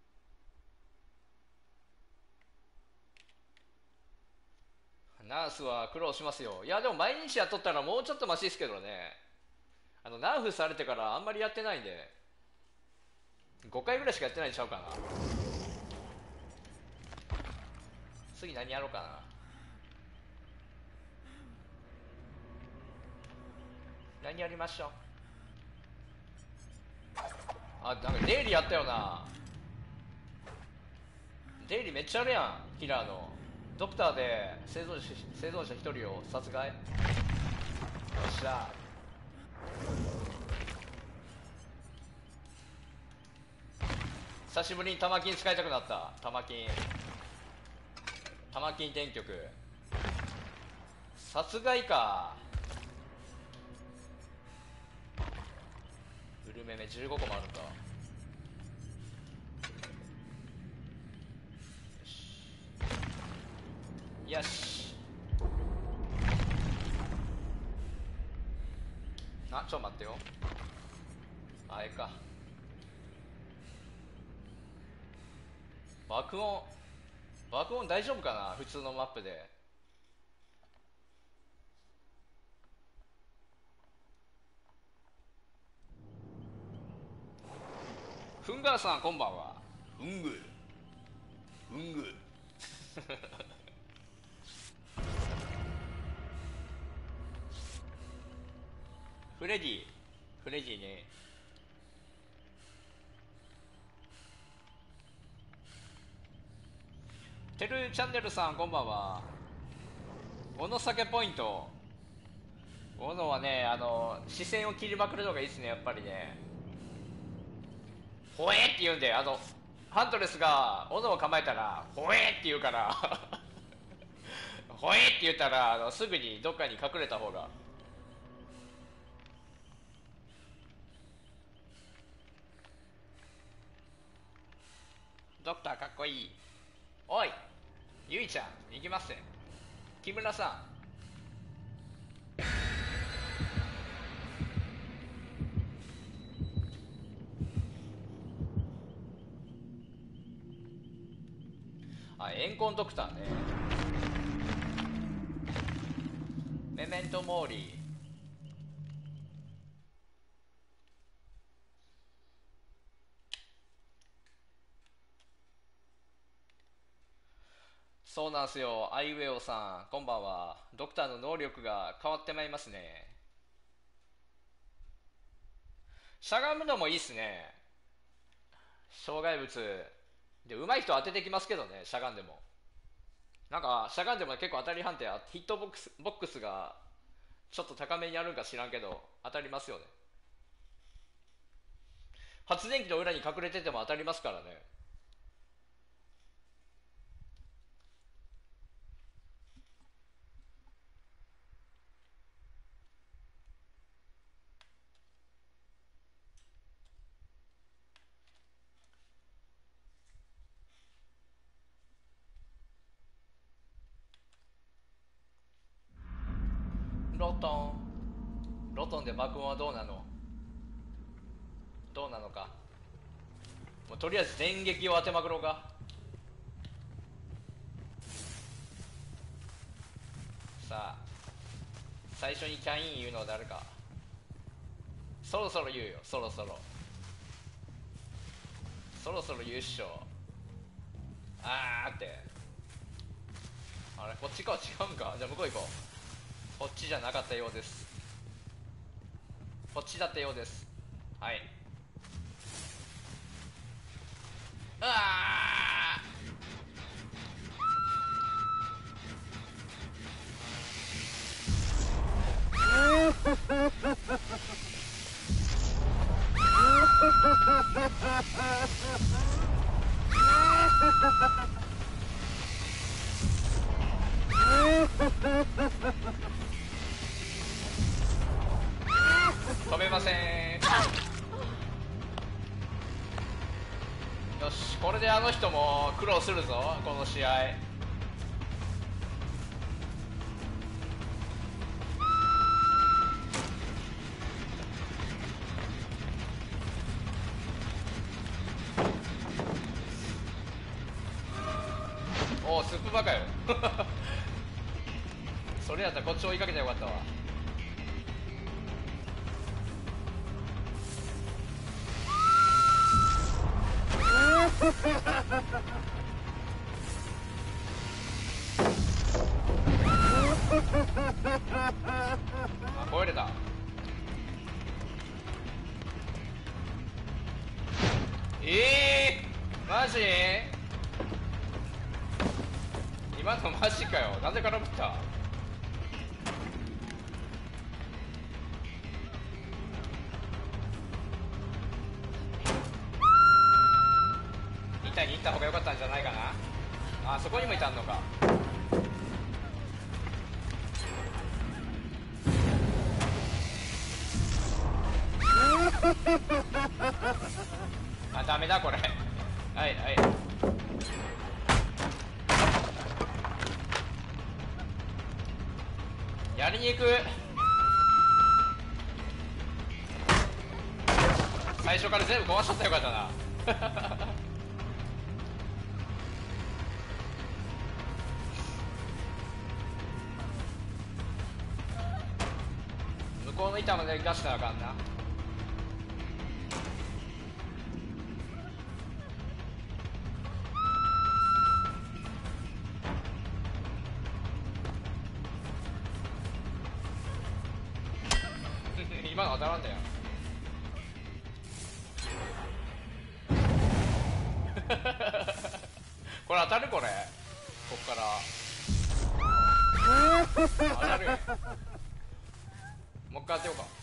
ナースは苦労しますよ。いやでも毎日やっとったらもうちょっとマシですけどね。ナーフされてからあんまりやってないんで5回ぐらいしかやってないんちゃうかな。次何やろうかな。何やりましょう。あ、なんかデイリーやったよな。デイリーめっちゃあるやん。キラーのドクターで生存者1人を殺害。よっしゃ。久しぶりに玉金使いたくなった。玉金電極殺害か。ウルメメ15個もあるんか。よし。あ、ちょっと待ってよ。あれか。爆音大丈夫かな。普通のマップで。フンガーさんこんばんは。うんぐフレディね。 てるチャンネルさんこんばんは。小野酒ポイント。小野はね、視線を切りまくるのがいいですね、やっぱりね。ほえって言うんで、ハントレスが斧を構えたらほえって言うからほえって言ったらすぐにどっかに隠れた方が。ドクターかっこいい。おいゆいちゃん行きますね。木村さん、あ、エンコンドクターね。メメントモーリー。そうなんすよ、アイウェオさんこんばんは。ドクターの能力が変わってまいりますね。しゃがむのもいいっすね。障害物で上手い人当ててきますけどね、しゃがんでも。なんかしゃがんでも結構当たり判定、ヒットボックスがちょっと高めにあるんか知らんけど当たりますよね。発電機の裏に隠れてても当たりますからね。ロトロトンで爆音はどうなの、どうなのか。もうとりあえず電撃を当てまくろうか。さあ最初にキャイン言うのは誰か。そろそろ言うよ、そろそろ言うっしょ。あーって。あれこっちか、違うんか。じゃあ向こう行こう。こっちじゃなかったようです。こっちだったようです。はい。あ飛べません。よし、これであの人も苦労するぞこの試合。おおスープバカよそれやったらこっち追いかけてよかったわ。あ、超えれた。マジ今のマジかよ。なんで空振った。板に行った方が良かったんじゃないかな。あ、そこにもいたのか。あ、ダメだこれ。はいはい。やりに行く。最初から全部壊しちゃったらよかったな向こうの板まで出したらあかんな今の当たらんだよこれ当たるこれ。 こっから上がる。もう一回やってようか。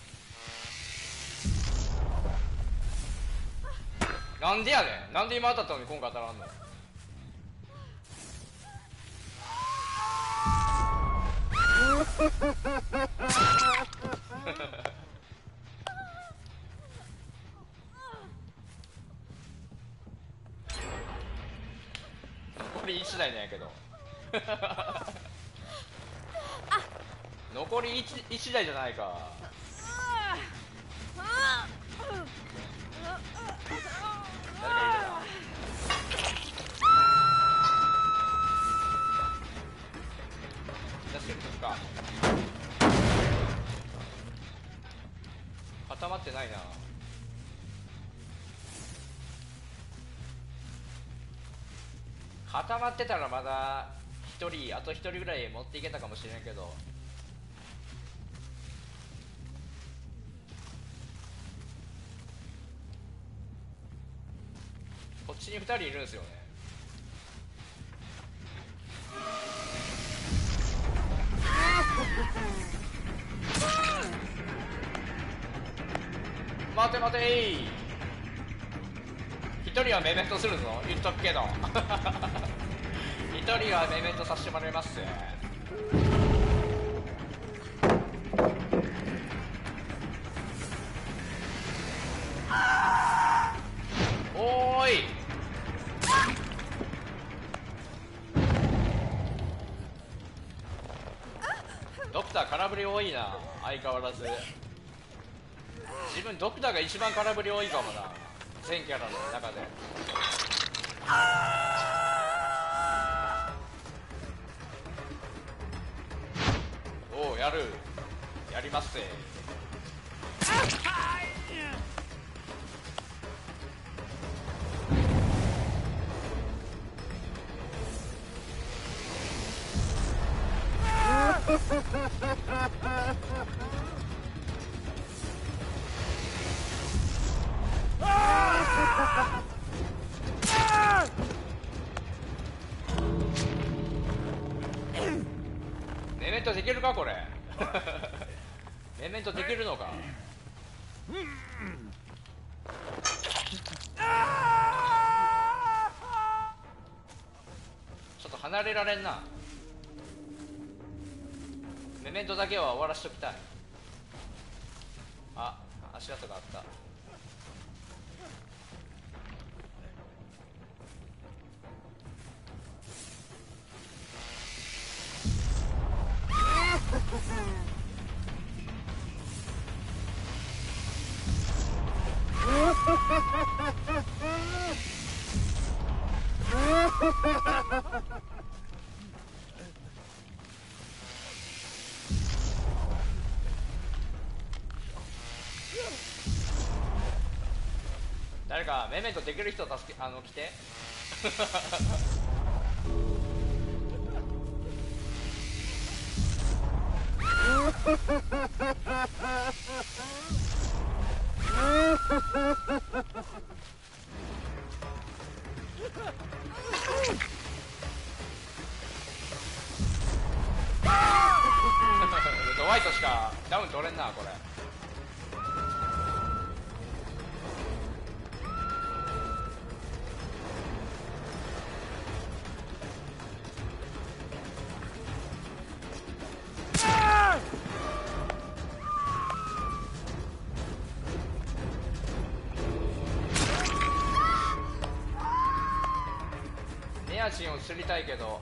なんでやねん。なんで今当たったのに今回当たらんの。残り1台なんやけど。残り 1台じゃないか。誰かいるな。助けてくか。固まってないな。固まってたらまだ1人、あと1人ぐらい持っていけたかもしれんけど。こっちに2人いるんですよね。待て待てー。1人はメメントするぞ、言っとくけど。1人はメメントさせてもらいます。おーい。ドクター空振り多いな、相変わらず。自分ドクターが一番空振り多いかもな、全キャラの中で。おお、やりますぜ。メメントできるかこれ。メメントできるのか。ちょっと離れられんな。メメントだけは終わらしときたい。あ、足跡があった。誰かメメントできる人助け、来て。ドワイトしかダウン取れんなこれ。ネアチンを釣りたいけど。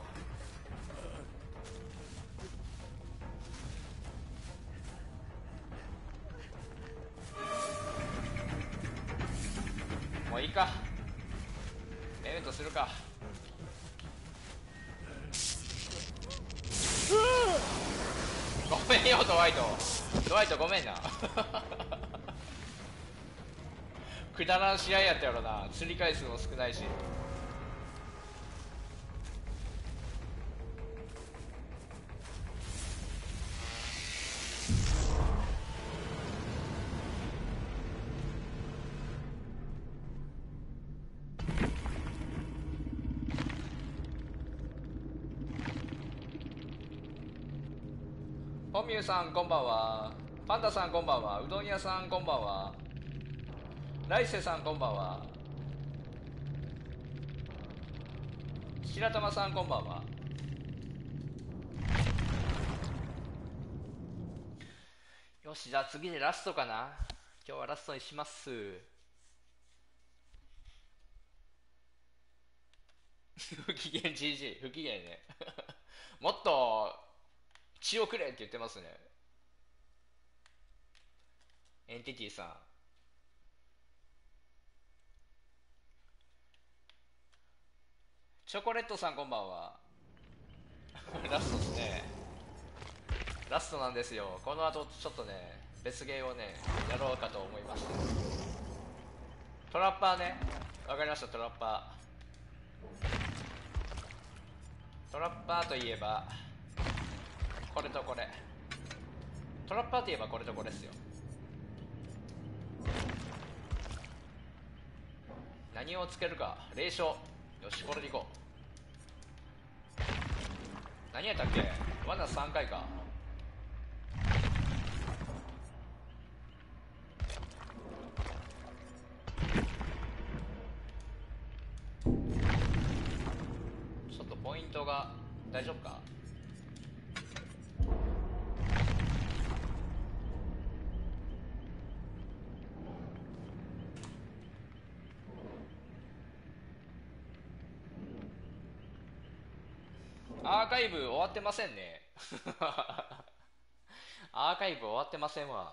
もういいか、メメントするか。ごめんよドワイトごめんな。くだらん試合やったやろな、釣り回数も少ないし。 コミューさんこんばんは。パンダさんこんばんは。うどん屋さんこんばんは。来世さんこんばんは。白玉さんこんばんは。よし、じゃあ次でラストかな。今日はラストにします。不機嫌 GG、不機嫌ね。もっと血をくれって言ってますね。エンティティさん。チョコレートさんこんばんは。ラストですね。ラストなんですよ。この後ちょっとね、別ゲーをね、やろうかと思いました。トラッパーね。わかりました、トラッパー。トラッパーといえば、これとこれ。トラッパーといえばこれとこれですよ。何をつけるか。霊障。よし、これでいこう。何やったっけ。罠3回か。ちょっとポイントが大丈夫か。アーカイブ終わってませんね。アーカイブ終わってませんわ。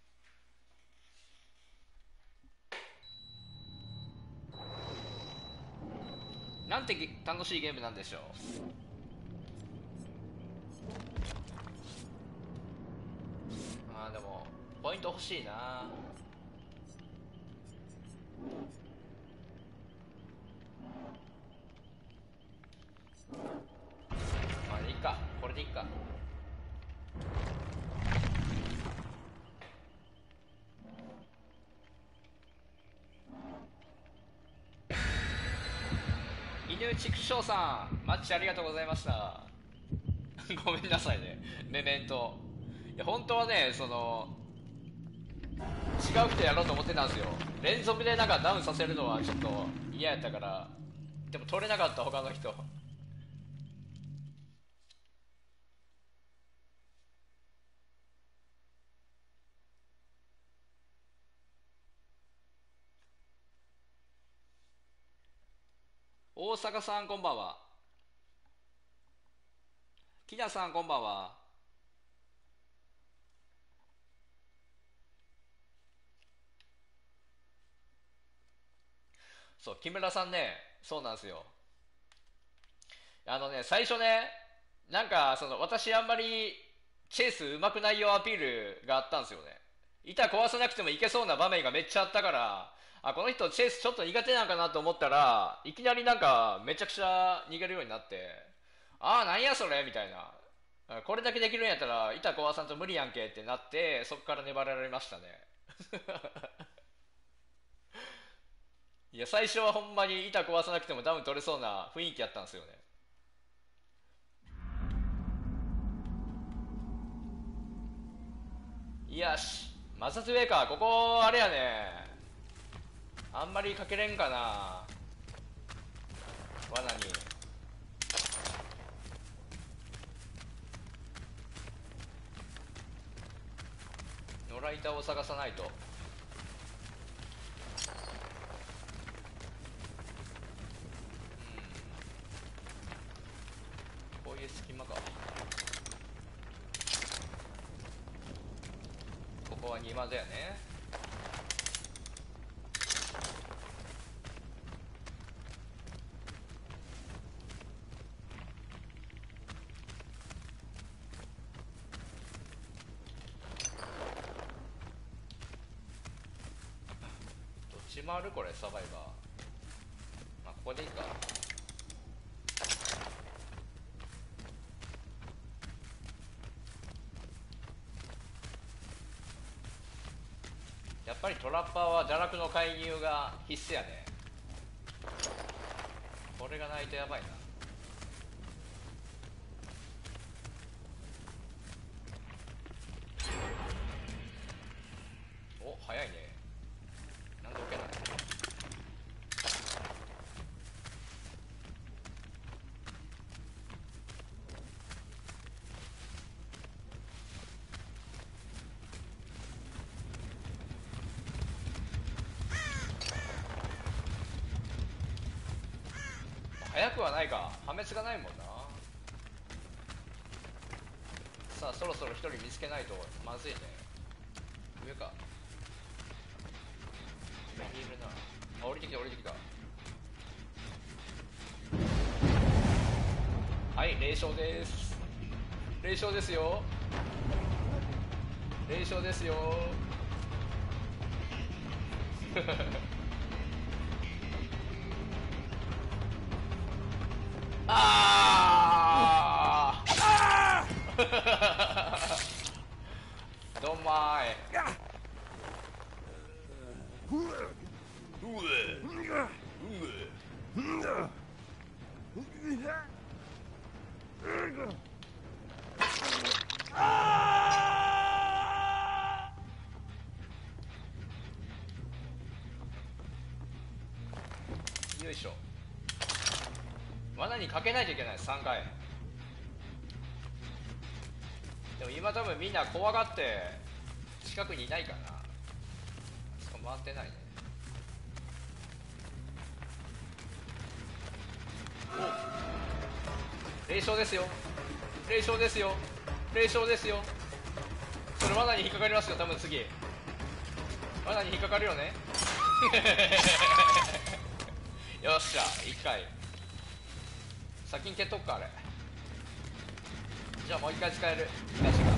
なんて楽しいゲームなんでしょう。まあでもポイント欲しいな。まあいいか、これでいいか。犬畜生さん、マッチありがとうございました。ごめんなさいね、メメント。いや本当はね、違う人やろうと思ってたんですよ。連続でなんかダウンさせるのはちょっと嫌やったから。でも取れなかった、他の人。大阪さんこんばんは。木田さんこんばんは。そう、木村さんね、そうなんですよ。最初ね、なんか私あんまりチェイス上手くないよアピールがあったんですよね。板壊さなくてもいけそうな場面がめっちゃあったから、あ、この人チェイスちょっと苦手なんかなと思ったら、いきなりなんかめちゃくちゃ逃げるようになって、ああ、なんやそれみたいな。これだけできるんやったら板壊さんと無理やんけってなって、そこから粘られましたね。いや、最初はほんまに板壊さなくてもダウン取れそうな雰囲気やったんですよね。よし、マサツウェイか。ここあれやね、あんまりかけれんかな、罠に。野良板を探さないと。こういう隙間か。ここは庭だよね。どっち回るこれ、サバイバー。まあここでいいか。やっぱりトラッパーは堕落の介入が必須やね。これがないとやばいな。 早くはないか、破滅がないもんな。さあそろそろ一人見つけないとまずいね。上か、上にいるな。あ、降りてきた降りてきた。はい、0勝です。0勝ですよ、0勝ですよ。ああどんまい。よいしょ。罠にかけないといけない、3回。でも今多分みんな怖がって近くにいないかな。そこ回ってないね。お、0勝ですよ、0勝ですよ、0勝ですよ。それ罠に引っかかりますよ多分次。罠に引っかかるよね。よっしゃ、1回先に蹴っとくか。あれじゃあもう1回使える。東が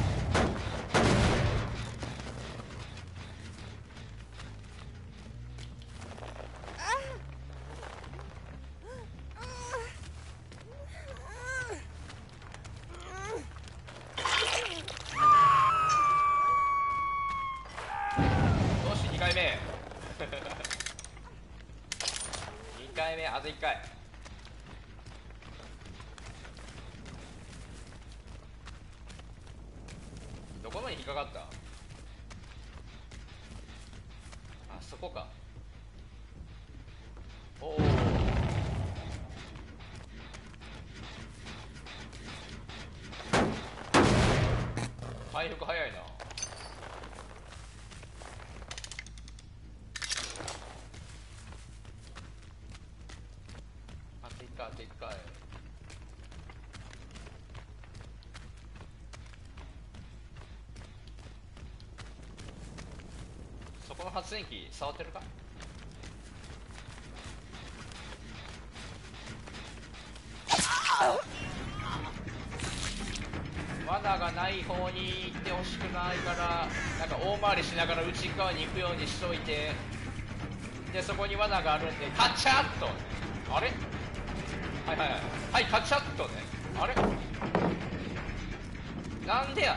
よし、2回目。2回目、あと1回。どこのに引っかかった？あそこか。おお、回復早いな。あと1回、あと1回。そこの発電機触ってるか？罠がない方に行ってほしくないから、なんか大回りしながら内側に行くようにしといて、でそこに罠があるんでカチャッとね。あれ、はいはいはい、はい、カチャッとね。あれなんでや。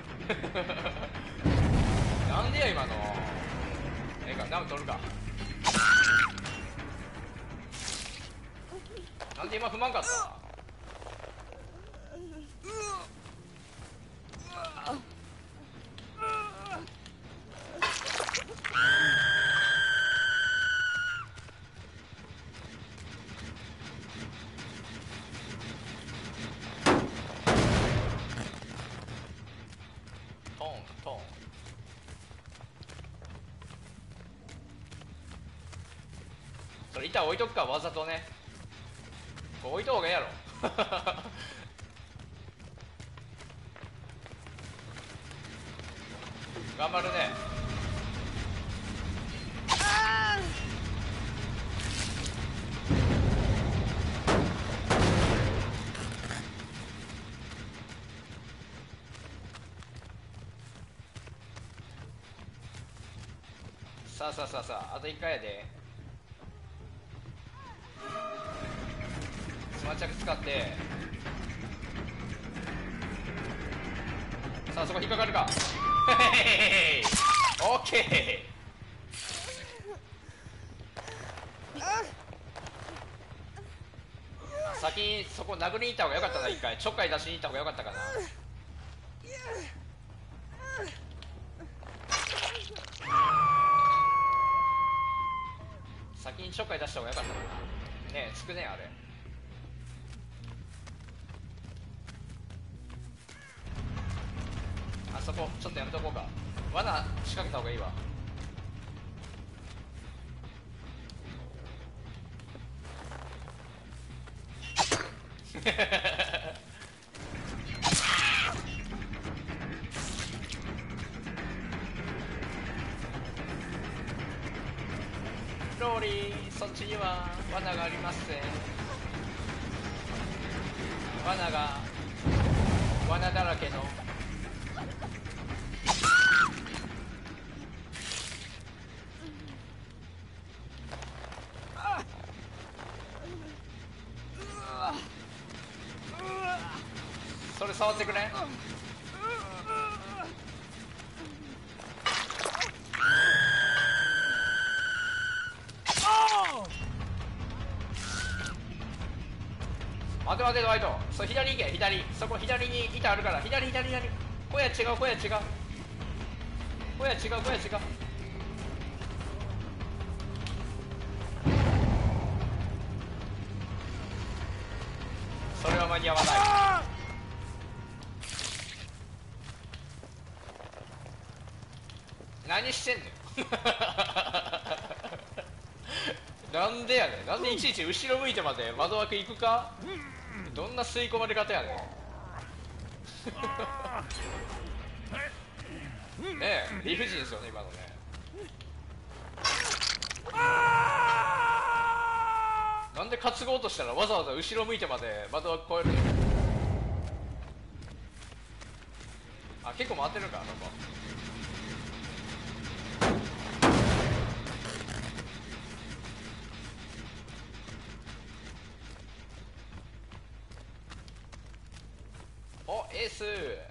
なんでや今の。ええか、ダム取るか。なんで今不満かった。トントン。それ板置いとくか、わざとね。これ置いとうがいいやろ。頑張るね。さあさあさあさあ、あと1回やで。スマチャク使って、さあそこ引っかかるか。オッケー。先にそこ殴りに行った方がよかったな。1回ちょっかい出しに行った方がよかったかな。先にちょっかい出した方がよかったかな。ねえつくねあれ。あそこちょっとやめとこうか。罠仕掛けた方がいいわ。 ローリー、そっちには罠がありますぜ。罠だらけの。それ触ってくれ。待て待て、ドワイト。そう、左行け、左。そこ左に板あるから、左。小屋違う。小屋違う。それは間に合わない。何してんねん。なんでやねん。なんでいちいち後ろ向いてまで窓枠行くか。どんな吸い込まれ方やねん。ねえ、理不尽ですよね、今のね。なんで担ごうとしたらわざわざ後ろ向いてまで窓枠越えるの。あ、結構回ってるか、なんか。お、エース。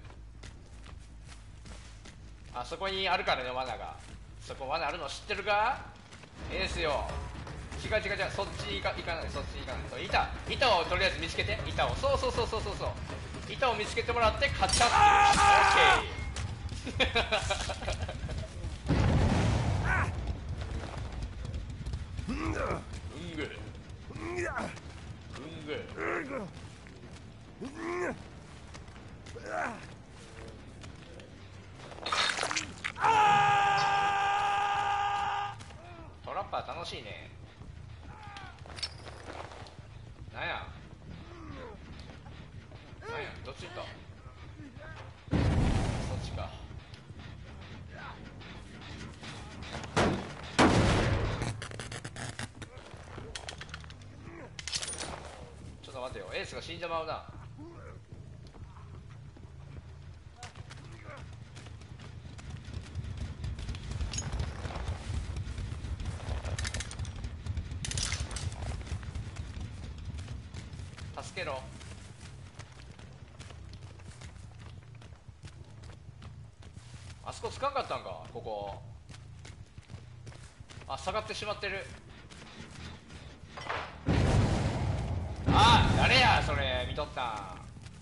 あそこにあるからね、罠が。そこ罠あるの知ってるか。エースよ。違う、そっち行かない。そう、板をとりあえず見つけて。板を、そう板を見つけてもらってカチャッ。オッケー。うんぐトラッパー楽しいね。なんやどっち行った。そっちか。ちょっと待てよ、エースが死んじまうな。助けろ。あそこつかんかったんか、ここ。あ、下がってしまってる。あ、誰やそれ見とったん。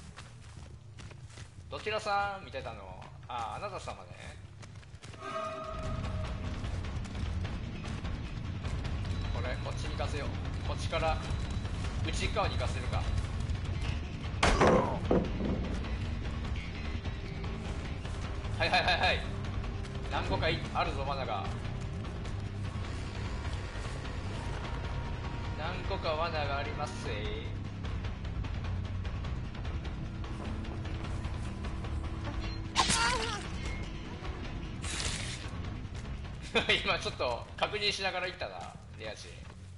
どちらさん見てたの。あ、あなた様ね。これこっちに行かせよう。こっちから内側に行かせるか。はい。何個かあるぞ、罠が。何個か罠がありますぜ。今ちょっと確認しながら行ったな、レアチ。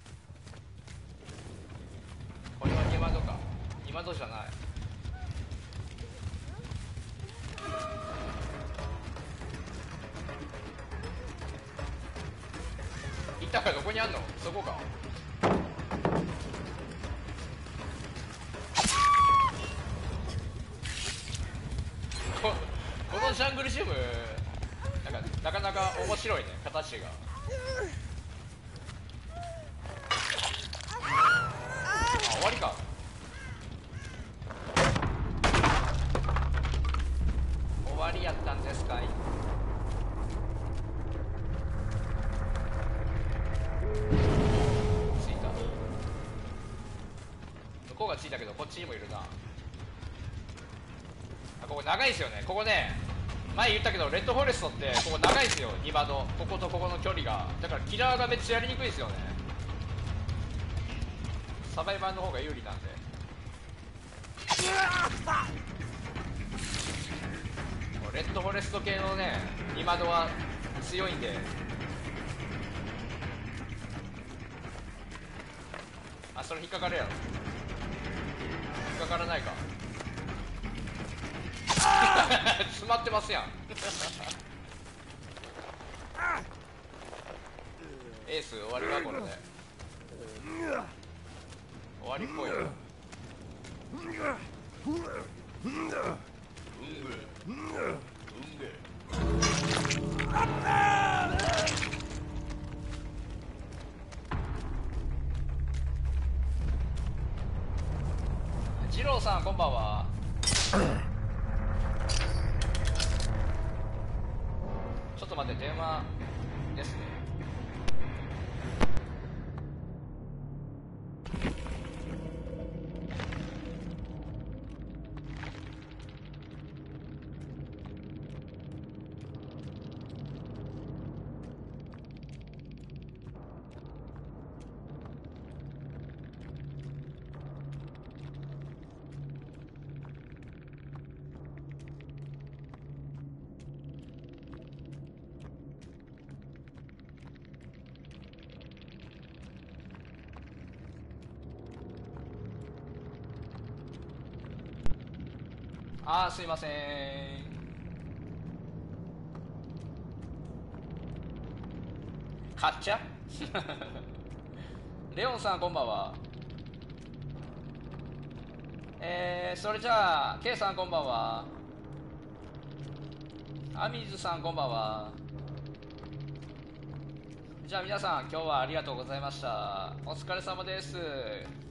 これは2窓か。2窓じゃない。板がどこにあんの。そこか。このジャングルジムなかなか面白いね、形が。あ、終わりか。終わりやったんですかい。着いた。向こうが着いたけどこっちにもいるな。あ、ここ長いですよね。ここね、前言ったけどレッドフォレストってここ長いですよ、2窓。こことここの距離が。だからキラーがめっちゃやりにくいですよね。サバイバーの方が有利なんで。 レッドフォレスト系のね今戸は強いんで。あ、それ引っかかるやろ。引っかからないか。詰まってますやん。エース終わりかこれで。終わりっぽいよ。二郎さんこんばんは。ちょっと待って、電話ですね。あー、すいません。買っちゃレオンさんこんばんは。それじゃあ K さんこんばんは。アミズさんこんばんは。じゃあ皆さん今日はありがとうございました。お疲れ様です。